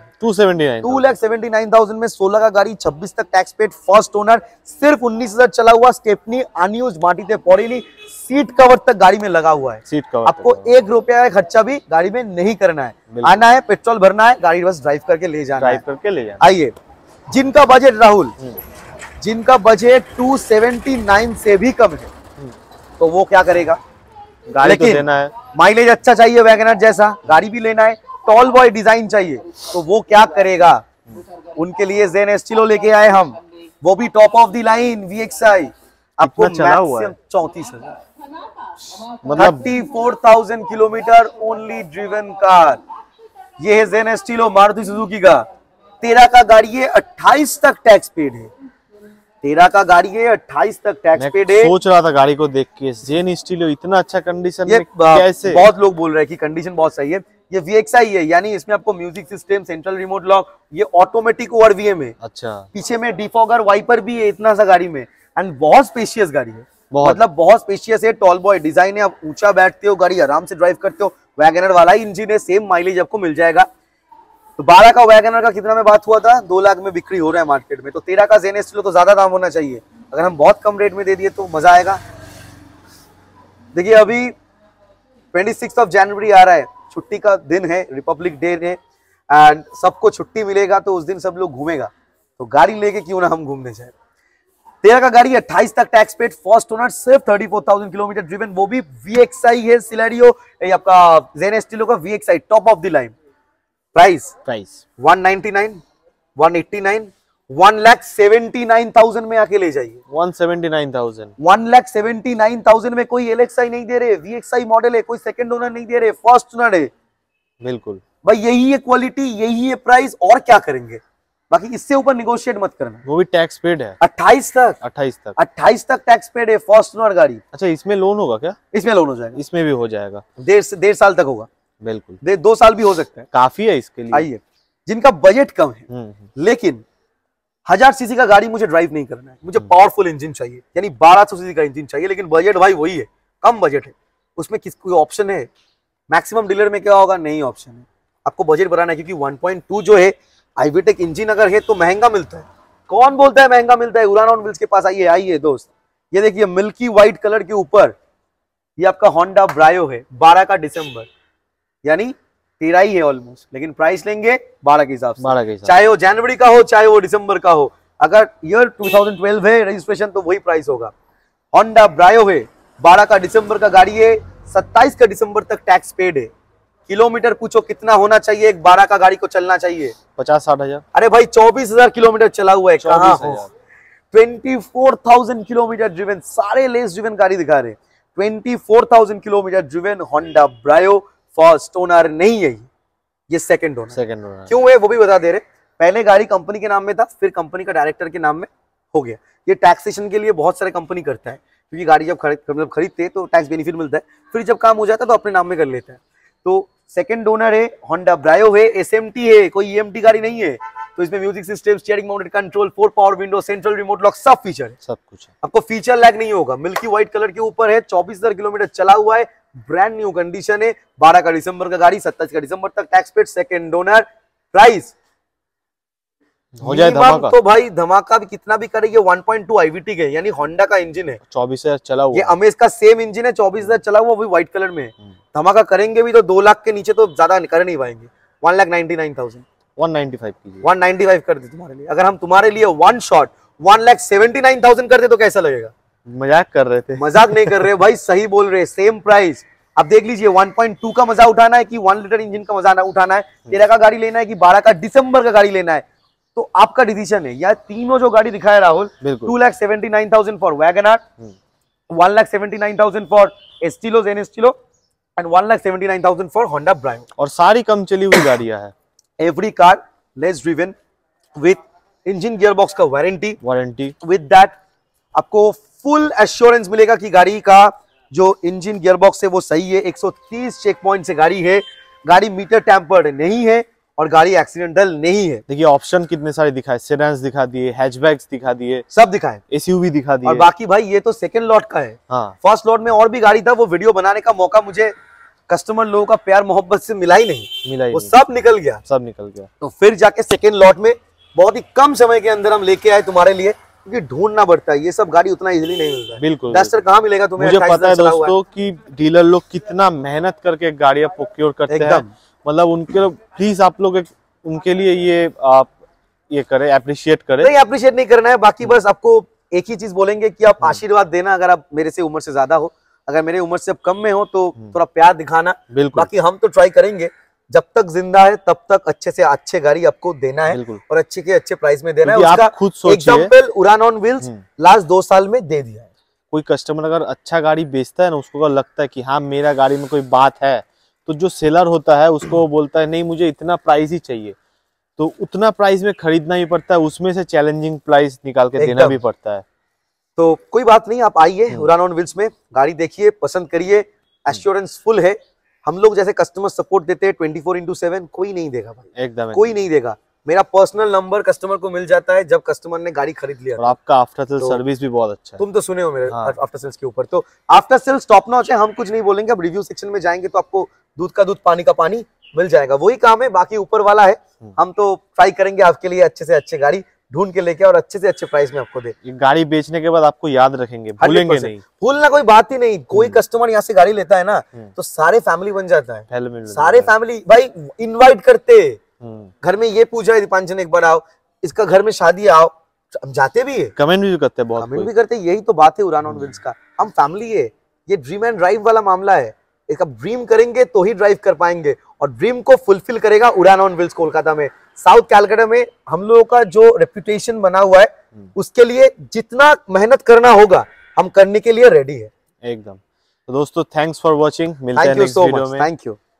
Speaker 2: 279,000
Speaker 1: में 16 का गाड़ी, 26 तक टैक्स पेड, फर्स्ट ओनर, सिर्फ 19,000 चला हुआ, स्टेपनी अनयूज्ड, माटी पौड़ी, सीट कवर तक गाड़ी में लगा हुआ है।
Speaker 2: सीट कवर
Speaker 1: आपको 1 रुपया का खर्चा भी गाड़ी में नहीं करना है, आना है, पेट्रोल भरना है, गाड़ी बस ड्राइव करके ले जाना है। आइए, जिनका बजट राहुल, जिनका बजट 279 से भी कम है तो वो क्या करेगा?
Speaker 2: गाड़ी तो देना है,
Speaker 1: माइलेज अच्छा चाहिए, वैगनआर जैसा गाड़ी भी लेना है, टॉल बॉय डिजाइन चाहिए, तो वो क्या करेगा? उनके लिए जेन एस्टिलो लेके आए हम, वो भी top of the line VXi। आपको मैक्सिमम 34,000, मतलब 34,000 किलोमीटर ओनली ड्रिवन कार। ये है जेन एस्टिलो मारुति सुजुकी का। 13 का गाड़ी है, 28 तक टैक्स पेड है। 13 का गाड़ी है, 28 तक टैक्स पेड है।
Speaker 2: सोच रहा था गाड़ी को देख के, जेन स्टीलो इतना अच्छा कंडीशन में कैसे?
Speaker 1: बहुत लोग बोल रहे हैं कि कंडीशन बहुत सही है। ये VXi है, यानी इसमें आपको music system, central remote lock, ये ऑटोमेटिक ORVM है।
Speaker 2: अच्छा,
Speaker 1: पीछे में डिफॉगर, वाइपर भी है इतना सा गाड़ी में, एंड बहुत स्पेशियस गाड़ी है, मतलब बहुत स्पेशियस है, टॉल बॉय डिजाइन है। आप ऊंचा बैठते हो, गाड़ी आराम से ड्राइव करते हो। वैगनआर वाला ही इंजन है, सेम माइलेज आपको मिल जाएगा। तो 12 का वैगनआर का कितना में बात हुआ था? 2 लाख में बिक्री हो रहा है मार्केट में। तो 13 का जेन एस्टिलो तो ज्यादा दाम होना चाहिए, अगर हम बहुत कम रेट में दे दिए तो मजा आएगा। देखिए अभी 26 जनवरी आ रहा है, छुट्टी का दिन है, रिपब्लिक डे है, एंड सबको छुट्टी मिलेगा तो उस दिन सब लोग घूमेगा, तो गाड़ी लेके क्यों ना हम घूमने जाए। 13 का गाड़ी, 28 तक टैक्स पेड, फर्स्ट ओनर, सिर्फ 34,000 किलोमीटर ड्रिवन, वो भी VXi है। सिलेरियो आपका जेन एस्टिलो का VXi top of the line. Price 199, 189, 1,79,000 में आके ले जाइए।
Speaker 2: 179,000
Speaker 1: में कोई LXi नहीं दे रहे, VXi मॉडल है, कोई सेकंड ओनर नहीं दे रहे, फर्स्ट ओनर है।
Speaker 2: बिल्कुल
Speaker 1: भाई यही है क्वालिटी, यही है प्राइस, और क्या करेंगे? बाकी इससे ऊपर निगोशिएट मत करना।
Speaker 2: वो भी टैक्स पेड है
Speaker 1: 28 तक, 28 तक टैक्स पेड है फर्स्ट ओनर गाड़ी।
Speaker 2: अच्छा, इसमें लोन होगा क्या?
Speaker 1: इसमें लोन हो जाएगा,
Speaker 2: इसमें भी हो जाएगा,
Speaker 1: 1.5 साल तक होगा।
Speaker 2: बिल्कुल,
Speaker 1: 2 साल भी हो सकता है,
Speaker 2: काफी है इसके लिए।
Speaker 1: आइए, जिनका बजट कम है लेकिन 1000 सीसी का गाड़ी मुझे ड्राइव नहीं करना है, मुझे पावरफुल इंजन चाहिए, यानी 1200 सीसी का इंजन चाहिए, लेकिन बजट भाई वही है, कम बजट है, उसमें कोई ऑप्शन है? मैक्सिमम डीलर में क्या होगा, नहीं ऑप्शन है, आपको बजट बढ़ाना है, क्योंकि 1.2 जो है आईवीटेक इंजन अगर है तो महंगा मिलता है। कौन बोलता है महंगा मिलता है? उरान ऑन व्हील्स के पास आइए दोस्त, ये देखिए मिल्की व्हाइट कलर के ऊपर ये आपका होंडा ब्रायो है, 12 का दिसंबर, यानी 13 ही है ऑलमोस्ट, लेकिन प्राइस लेंगे 12 के हिसाब से, चाहे वो जनवरी का हो चाहे वो दिसंबर का हो। अगर ईयर 2012 है रजिस्ट्रेशन तो वही प्राइस होगा। होंडा ब्रायो है, 12 का दिसंबर का गाड़ी है, 27 का दिसंबर तक टैक्स पेड है। किलोमीटर पूछो कितना होना चाहिए, एक 12 का गाड़ी को चलना चाहिए?
Speaker 2: 50-60 हजार।
Speaker 1: अरे भाई 24,000 किलोमीटर चला हुआ है, कहाँ हो? 24,000 किलोमीटर ड्रिवन, सारे लेस ड्रिवन गाड़ी दिखा रहे, 24,000 kilometre driven Honda Brio, first owner नहीं है ये सेकंड ओनर। क्यों है वो भी बता दे रहे। पहले गाड़ी कंपनी के नाम में था, फिर कंपनी का डायरेक्टर के नाम में हो गया। ये टैक्सेशन के लिए बहुत सारे कंपनी करता है, क्योंकि गाड़ी जब खरीदते तो टैक्स बेनिफिट मिलता है, फिर जब काम हो जाता है तो अपने नाम में कर लेता है। तो सेकंड ओनर है, होंडा ब्रायो है, एसएमटी है, कोई ईएमटी गाड़ी नहीं है। तो इसमें music system, steering mounted control, 4 power window, central remote lock, सब फीचर है, सब कुछ है, आपको फीचर लैग नहीं होगा। मिल्की व्हाइट कलर के ऊपर है, 24,000 किलोमीटर चला हुआ है, ब्रांड न्यू कंडीशन है, 12 का दिसंबर का गाड़ी, 27 का दिसंबर तक tax paid, second owner. Price
Speaker 2: हो जाए धमाका
Speaker 1: तो भाई धमाका भी कितना भी करेंगे, 1.2 आईवीटी है, यानी होंडा का इंजन है,
Speaker 2: 24,000 चला हुआ,
Speaker 1: ये अमेज का सेम इंजन है, 24,000 चला हुआ, वो भी व्हाइट कलर में। धमाका करेंगे भी तो 2 लाख के नीचे तो ज्यादा कर नहीं पाएंगे। 1,99,000,
Speaker 2: 195 कीजिए,
Speaker 1: 195 कर दे तुम्हारे लिए। अगर हम तुम्हारे लिए वन शॉट 1,79,000 कर दे तो कैसा लगेगा?
Speaker 2: मजाक कर रहे थे,
Speaker 1: मजाक नहीं कर रहे भाई, सही बोल रहे, सेम प्राइस। अब देख लीजिए 1.2 का मजा उठाना है कि 1 लीटर इंजन का मजा उठाना है, 13 का गाड़ी लेना है कि 12 का दिसंबर का गाड़ी लेना है, तो आपका डिसीजन है। या तीनों जो गाड़ी दिखाया Rahul, 2,79,000 for WagonR, 1,79,000 for Estilo Zen Estilo and 1,79,000 for Honda Brio,
Speaker 2: और सारी कम चली हुई गाड़ियां हैं।
Speaker 1: Every car less driven with engine gearbox का वारंटी, विद दैट आपको फुल एश्योरेंस मिलेगा कि गाड़ी का जो इंजन गियरबॉक्स है वो सही है। 130 चेक पॉइंट से गाड़ी है, गाड़ी मीटर टैम्पर्ड नहीं है और गाड़ी एक्सीडेंटल नहीं है।
Speaker 2: देखिए ऑप्शन कितने सारे दिखाए, सेडान्स दिखा दिए, हैचबैक्स दिखा दिए,
Speaker 1: सब दिखाए,
Speaker 2: एसयूवी दिखा दिए।
Speaker 1: और बाकी भाई ये तो सेकंड लॉट का है, फर्स्ट लॉट में और भी गाड़ी था, वो वीडियो बनाने का मौका मुझे कस्टमर लोगों का प्यार मोहब्बत से मिला ही नहीं, वो सब निकल गया, तो फिर जाके सेकंड लॉट में बहुत ही कम समय के अंदर हम लेके आए तुम्हारे लिए, क्योंकि ढूंढना पड़ता है, ये सब गाड़ी उतना इजीली नहीं मिलता है।
Speaker 2: बिल्कुल,
Speaker 1: डस्टर कहाँ मिलेगा तुम्हें?
Speaker 2: मुझे पता है दोस्तों कि डीलर लोग कितना मेहनत करके गाड़ियां प्रोक्योर करते हैं, मतलब उनके प्लीज आप लोग उनके लिए ये आप ये करें, अप्रिशिएट करें।
Speaker 1: नहीं, अप्रिशिएट नहीं करना है, बाकी बस आपको एक ही चीज बोलेंगे कि आप आशीर्वाद देना, अगर आप मेरे से उम्र से ज्यादा हो, अगर मेरे उम्र से अब कम में हो तो थोड़ा प्यार दिखाना। बाकी हम तो ट्राई करेंगे, जब तक जिंदा है तब तक अच्छे से अच्छे गाड़ी आपको देना है और अच्छे के अच्छे प्राइस में देना है। उसका
Speaker 2: खुद सोचिए,
Speaker 1: एग्जांपल उरान ऑन व्हील्स लास्ट 2 साल में दे दिया है।
Speaker 2: कोई कस्टमर अगर अच्छा गाड़ी बेचता है ना, उसको अगर लगता है कि हाँ मेरा गाड़ी में कोई बात है, तो जो सेलर होता है उसको वो बोलता है नहीं मुझे इतना प्राइस ही चाहिए, तो उतना प्राइस में खरीदना ही पड़ता है, उसमें से चैलेंजिंग प्राइस निकाल के देना भी पड़ता है।
Speaker 1: तो कोई बात नहीं, आप आइए उरान ऑन व्हील्स में, गाड़ी देखिए, पसंद करिए, एश्योरेंस फुल है। हम लोग जैसे कस्टमर सपोर्ट देते हैं 24/7, कोई नहीं देगा भाई, एकदम कोई नहीं देगा। मेरा पर्सनल नंबर कस्टमर को मिल जाता है जब कस्टमर ने गाड़ी खरीद लिया,
Speaker 2: और आपका आफ्टर सेल सर्विस भी बहुत अच्छा है।
Speaker 1: तुम तो सुने हो मेरे आफ्टर सेल्स के ऊपर, तो आफ्टर सेल्स टॉप नॉच है। हम कुछ नहीं बोलेंगे, अब रिव्यू सेक्शन में जाएंगे तो आपको दूध का दूध पानी का पानी मिल जाएगा, वही काम है, बाकी ऊपर वाला है। हम तो ट्राई करेंगे आपके लिए अच्छे से अच्छे गाड़ी ढूंढ के लेके और अच्छे से अच्छे प्राइस में आपको दे।
Speaker 2: गाड़ी बेचने के बाद आपको याद रखेंगे, भूलेंगे नहीं,
Speaker 1: भूलना कोई बात ही नहीं। कोई कस्टमर यहाँ से गाड़ी लेता है ना तो सारे फैमिली बन जाता है, सारे फैमिली भाई इनवाइट करते, घर में ये पूछा है दीपांचन एक बार आओ, इसका घर में शादी आओ, हम जाते भी है,
Speaker 2: कमेंट भी करते हैं, बहुत
Speaker 1: कमेंट भी करते हैं। यही तो बात है उरान ऑन व्हील्स का, हम फैमिली है, ये ड्रीम एंड ड्राइव वाला मामला है। इसका ड्रीम करेंगे तो ही ड्राइव कर पाएंगे, और ड्रीम को फुलफिल करेगा उरान ऑन व्हील्स कोलकाता में, साउथ कैलकाटा में। हम लोगों का जो रेपुटेशन बना हुआ है उसके लिए जितना मेहनत करना होगा हम करने के लिए रेडी है एकदम।
Speaker 2: तो दोस्तों थैंक्स फॉर वॉचिंग, मिलते हैं नेक्स्ट वीडियो में।
Speaker 1: Thank you.